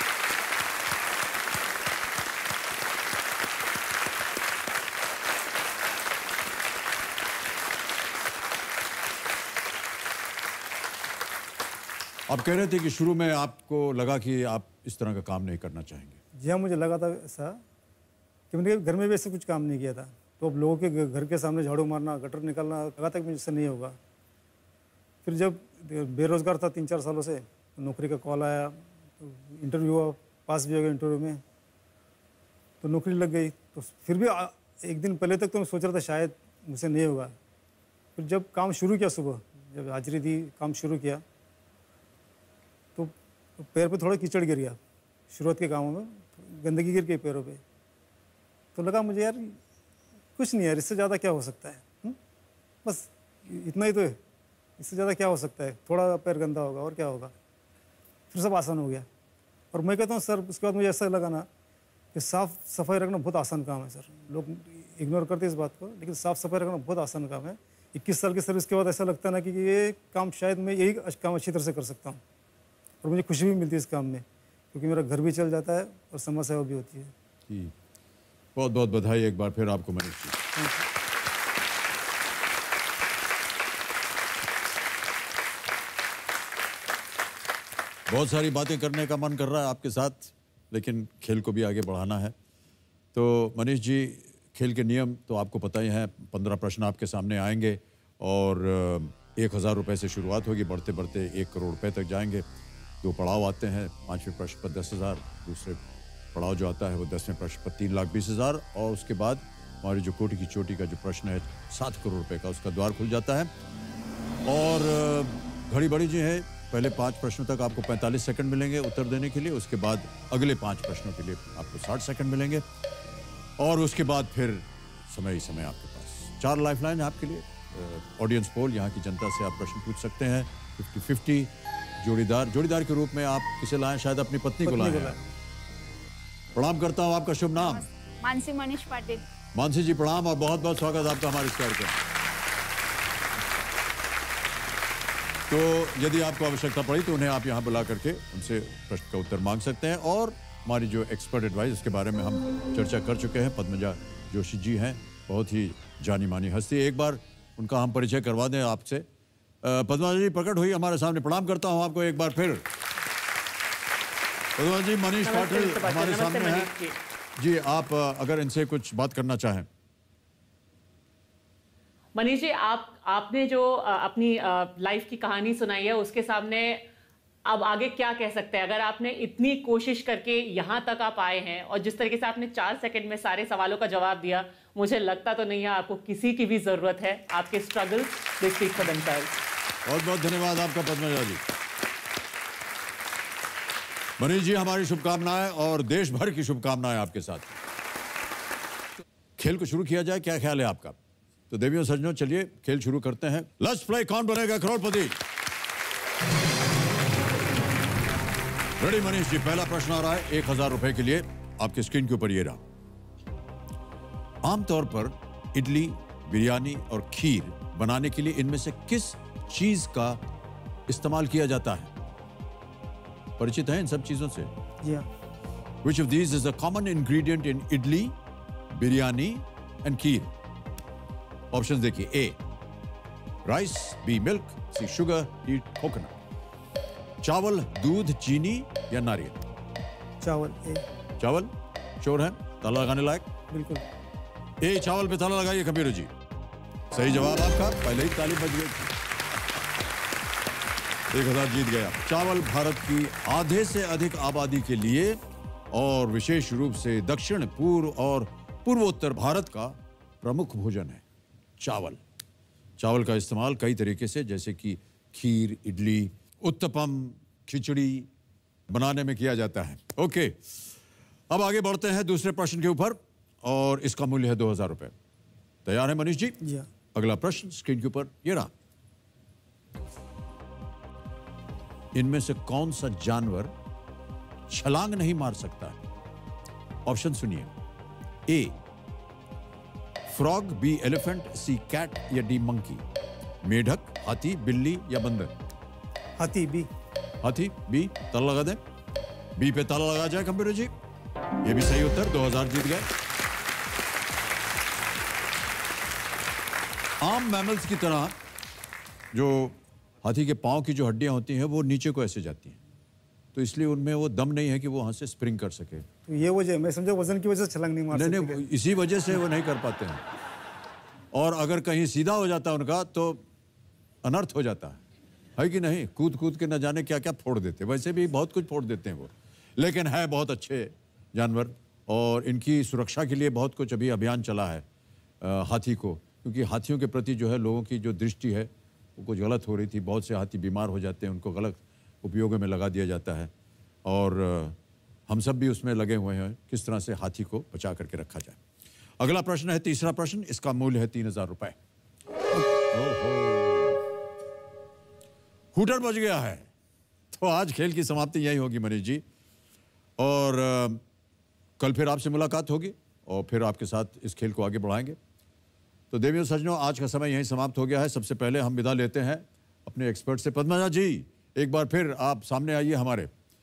Speaker 7: आप कह रहे थे कि शुरू में आपको लगा कि आप इस तरह का काम नहीं करना चाहेंगे।
Speaker 9: जी हाँ, मुझे लगा था ऐसा कि मैंने घर में भी ऐसे कुछ काम नहीं किया था, तो अब लोगों के घर के सामने झाड़ू मारना, गटर निकालना, लगा था कि मुझसे नहीं होगा। फिर जब बेरोज़गार था 3-4 सालों से, नौकरी का कॉल आया, तो इंटरव्यू हुआ, पास भी हो गया इंटरव्यू में, तो नौकरी लग गई। तो फिर भी एक दिन पहले तक तो मैं सोच रहा था शायद मुझसे नहीं होगा। फिर जब काम शुरू किया, सुबह जब हाजिरी दी, काम शुरू किया, तो पैर पे थोड़ा कीचड़ गिर गया। शुरुआत के कामों में गंदगी गिर गई पैरों पे, तो लगा मुझे यार कुछ नहीं यार, इससे ज़्यादा क्या हो सकता है, बस इतना ही तो है, इससे ज़्यादा क्या हो सकता है, थोड़ा पैर गंदा होगा और क्या होगा। फिर सब आसान हो गया। और मैं कहता हूँ सर, उसके बाद मुझे ऐसा लगा ना कि साफ़ सफाई रखना बहुत आसान काम है सर। लोग इग्नोर करते हैं इस बात को, लेकिन साफ़ सफाई रखना बहुत आसान काम है। 21 साल की सर्विस के बाद ऐसा लगता है ना कि ये काम शायद मैं यही काम अच्छी तरह से कर सकता हूँ और मुझे खुशी भी मिलती है इस काम में, क्योंकि मेरा घर भी चल जाता है और समाज सेवा भी होती है।
Speaker 7: जी, बहुत बहुत बधाई एक बार फिर आपको मनीष जी। बहुत सारी बातें करने का मन कर रहा है आपके साथ, लेकिन खेल को भी आगे बढ़ाना है। तो मनीष जी, खेल के नियम तो आपको पता ही है। 15 प्रश्न आपके सामने आएंगे और 1000 रुपये से शुरुआत होगी, बढ़ते बढ़ते 1 करोड़ रुपए तक जाएंगे। 2 पड़ाव आते हैं। 5वें प्रश्न पर 10,000, दूसरे पड़ाव जो आता है वो 10वें प्रश्न पर 3,20,000 और उसके बाद हमारी जो कोटि की चोटी का जो प्रश्न है 7 करोड़ रुपए का, उसका द्वार खुल जाता है। और घड़ी बड़ी जी है, पहले 5 प्रश्नों तक आपको 45 सेकंड मिलेंगे उत्तर देने के लिए, उसके बाद अगले 5 प्रश्नों के लिए आपको 60 सेकंड मिलेंगे और उसके बाद फिर समय ही समय आपके पास। 4 लाइफलाइन है आपके लिए। ऑडियंस पोल, यहाँ की जनता से आप प्रश्न पूछ सकते हैं। 50-50 जोड़ीदार के रूप में आप किसे लाएं? शायद अपनी पत्नी को लाएं। प्रणाम करता हूँ, आपका शुभ नाम?
Speaker 10: मानसी मनीष पाटिल।
Speaker 7: मानसी जी प्रणाम और बहुत बहुत स्वागत आपका हमारे इस कार्यक्रम। तो यदि आपको आवश्यकता पड़ी तो उन्हें आप यहाँ बुला करके उनसे प्रश्न का उत्तर मांग सकते हैं। और हमारी जो एक्सपर्ट एडवाइस, इसके बारे में हम चर्चा कर चुके हैं। पद्मजा जोशी जी हैं, बहुत ही जानी मानी हस्ती। एक बार उनका हम परिचय करवा दें आपसे। पद्मजा जी प्रकट हुई हमारे सामने। प्रणाम करता हूँ आपको एक बार फिर। पद्मजा जी, मनीष पाटिल हमारे सामने हैं जी। आप अगर इनसे कुछ बात करना चाहें।
Speaker 4: मनीष जी, आपने जो अपनी लाइफ की कहानी सुनाई है उसके सामने अब आगे क्या कह सकते हैं? अगर आपने इतनी कोशिश करके यहाँ तक आप आए हैं और जिस तरीके से आपने 4 सेकंड में सारे सवालों का जवाब दिया, मुझे लगता तो नहीं है आपको किसी की भी जरूरत है। आपके struggles they speak for themselves.
Speaker 7: बहुत बहुत धन्यवाद आपका पद्मजा जी। मनीष जी, हमारी शुभकामनाएं और देश भर की शुभकामनाएं आपके साथ। खेल को शुरू किया जाए, क्या ख्याल है आपका? तो देवियों सज्जनों, चलिए खेल शुरू करते हैं। लेट्स प्ले कौन बनेगा करोड़पति। रेडी मनीष जी, पहला प्रश्न आ रहा है 1000 रुपए के लिए। आपके स्क्रीन के ऊपर ये रहा। आमतौर पर इडली, बिरयानी और खीर बनाने के लिए इनमें से किस चीज का इस्तेमाल किया जाता है? परिचित हैं इन सब चीजों से?
Speaker 9: जी हाँ।
Speaker 7: Which of these is a common ingredient in idli, biryani and kheer? Options देखिए। A rice, B milk, C sugar, D coconut. चावल, दूध, चीनी या नारियल?
Speaker 9: चावल। ए।
Speaker 7: चावल श्योर है? ताला लगाने लायक?
Speaker 9: बिल्कुल।
Speaker 7: ए चावल पे ताला लगाइए कबीर जी। सही जवाब आपका। पहले ही ताली बज गई। 1000 जीत गया। चावल भारत की आधे से अधिक आबादी के लिए और विशेष रूप से दक्षिण पूर्व और पूर्वोत्तर भारत का प्रमुख भोजन है। चावल का इस्तेमाल कई तरीके से, जैसे कि खीर, इडली, उत्तपम, खिचड़ी बनाने में किया जाता है। ओके, अब आगे बढ़ते हैं दूसरे प्रश्न के ऊपर और इसका मूल्य है 2000 रुपए। तैयार है मनीष जी?
Speaker 9: जी हाँ।
Speaker 7: अगला प्रश्न स्क्रीन के ऊपर ये रहा। इनमें से कौन सा जानवर छलांग नहीं मार सकता है? ऑप्शन सुनिए। A frog, B elephant, C cat या डी मंकी? मेढक, हाथी, बिल्ली या बंदर?
Speaker 9: हाथी। बी।
Speaker 7: हाथी बी। ताला लगा दें। बी पे ताला लगा जाए कंप्यूटर जी। ये भी सही उत्तर। 2000 जीत गए। आम मैमल्स की तरह जो हाथी के पांव की जो हड्डियां होती हैं वो नीचे को ऐसे जाती हैं, तो इसलिए उनमें वो दम नहीं है कि वो वहां से स्प्रिंग कर सके।
Speaker 9: तो ये वजह, मैं समझा वजन की वजह से छलांग नहीं मार सकते।
Speaker 7: नहीं, इसी वजह से वो नहीं कर पाते हैं। और अगर कहीं सीधा हो जाता उनका तो अनर्थ हो जाता है कि नहीं? कूद कूद के न जाने क्या क्या फोड़ देते। वैसे भी बहुत कुछ फोड़ देते हैं वो, लेकिन है बहुत अच्छे जानवर और इनकी सुरक्षा के लिए बहुत कुछ अभी अभियान चला है हाथी को, क्योंकि हाथियों के प्रति जो है लोगों की जो दृष्टि है वो कुछ गलत हो रही थी। बहुत से हाथी बीमार हो जाते हैं, उनको गलत उपयोग में लगा दिया जाता है और हम सब भी उसमें लगे हुए हैं किस तरह से हाथी को बचा करके रखा जाए। अगला प्रश्न है तीसरा प्रश्न। इसका मूल्य है 3000 रुपए। हूटर बज गया है, तो आज खेल की समाप्ति यही होगी मनीष जी, और कल फिर आपसे मुलाकात होगी और फिर आपके साथ इस खेल को आगे बढ़ाएंगे। तो देवियों सज्जनों, आज का समय यहीं समाप्त हो गया है। सबसे पहले हम विदा लेते हैं अपने एक्सपर्ट से। पद्मजा जी, एक बार फिर आप सामने आइए हमारे।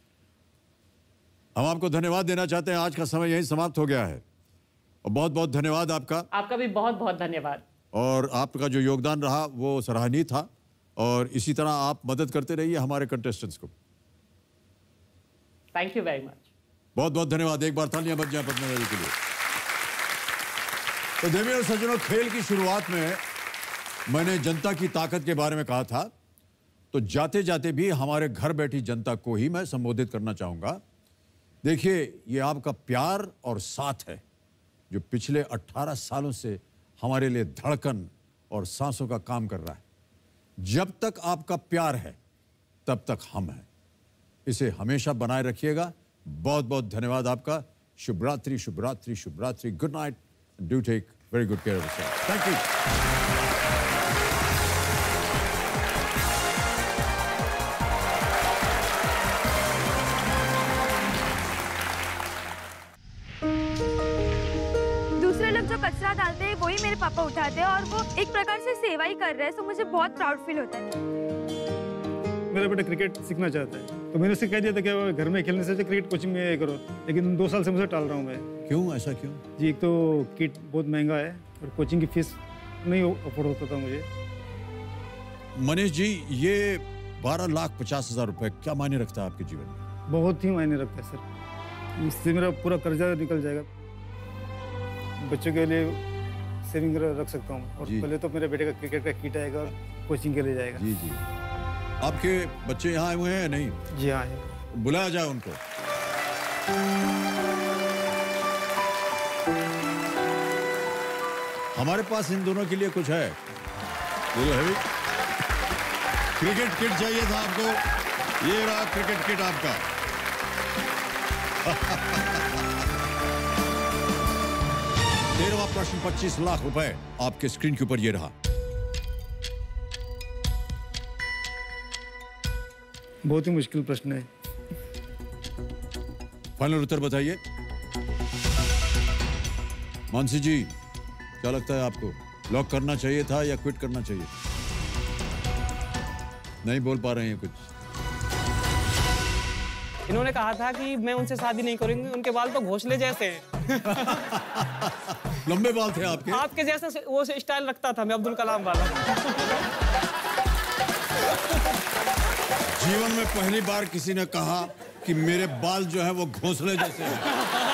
Speaker 7: हम आपको धन्यवाद देना चाहते हैं। आज का समय यहीं समाप्त हो गया है और बहुत बहुत धन्यवाद आपका।
Speaker 4: आपका भी बहुत बहुत धन्यवाद।
Speaker 7: और आपका जो योगदान रहा वो सराहनीय था और इसी तरह आप मदद करते रहिए हमारे कंटेस्टेंट्स को।
Speaker 4: Thank you very much.
Speaker 7: बहुत बहुत धन्यवाद। एक बार तालियां बज जाए पद्मजा जी के लिए। तो देवी और सज्जनों, खेल की शुरुआत में मैंने जनता की ताकत के बारे में कहा था, तो जाते जाते भी हमारे घर बैठी जनता को ही मैं संबोधित करना चाहूंगा। देखिए, ये आपका प्यार और साथ है जो पिछले 18 सालों से हमारे लिए धड़कन और सांसों का काम कर रहा है। जब तक आपका प्यार है तब तक हम हैं। इसे हमेशा बनाए रखिएगा। बहुत बहुत धन्यवाद आपका। शुभ रात्रि, शुभ रात्रि, शुभ रात्रि। Good night. Do take very good care of yourself. Thank you.
Speaker 10: जो कचरा डालते हैं वही मेरे पापा उठाते हैं और वो एक प्रकार से सेवा ही कर रहे हैं, तो मुझे बहुत प्राउड फील होता है।
Speaker 9: मेरा बेटा क्रिकेट सीखना चाहता है, तो मैंने उससे कह दिया था कि घर में खेलने से क्रिकेट कोचिंग में करो, लेकिन 2 साल से मुझे टाल रहा हूँ मैं। क्यों, ऐसा क्यों? जी, एक तो किट बहुत महंगा है और कोचिंग की फीस नहीं अफोर्ड होता था मुझे।
Speaker 7: मनीष जी, ये 12,50,000 रुपए क्या मायने रखता है आपके जीवन में?
Speaker 9: बहुत ही मायने रखता है सर। इससे मेरा पूरा कर्जा निकल जाएगा, बच्चों के लिए सेविंग रख सकता हूँ। और पहले तो मेरे बेटे का क्रिकेट का किट आएगा और कोचिंग के लिए जाएगा।
Speaker 7: जी जी। आपके बच्चे यहाँ आए हुए हैं या नहीं?
Speaker 9: जी हाँ है।
Speaker 7: बुलाया जाए उनको। हमारे पास इन दोनों के लिए कुछ है। क्रिकेट किट चाहिए था आपको, ये रहा क्रिकेट किट आपका। 13वां प्रश्न 25 लाख रुपए आपके स्क्रीन के ऊपर ये रहा।
Speaker 9: बहुत ही मुश्किल प्रश्न है।
Speaker 7: फाइनल उत्तर बताइए। मानसी जी, क्या लगता है आपको, लॉक करना चाहिए था या क्विट करना चाहिए? नहीं बोल पा रहे हैं कुछ।
Speaker 11: इन्होंने कहा था कि मैं उनसे शादी नहीं करूंगी, उनके बाल तो घोंसले जैसे हैं।
Speaker 7: लंबे बाल थे आपके?
Speaker 11: आपके जैसे वो स्टाइल रखता था मैं, अब्दुल कलाम वाला।
Speaker 7: जीवन में पहली बार किसी ने कहा कि मेरे बाल जो है वो घोंसले जैसे हैं।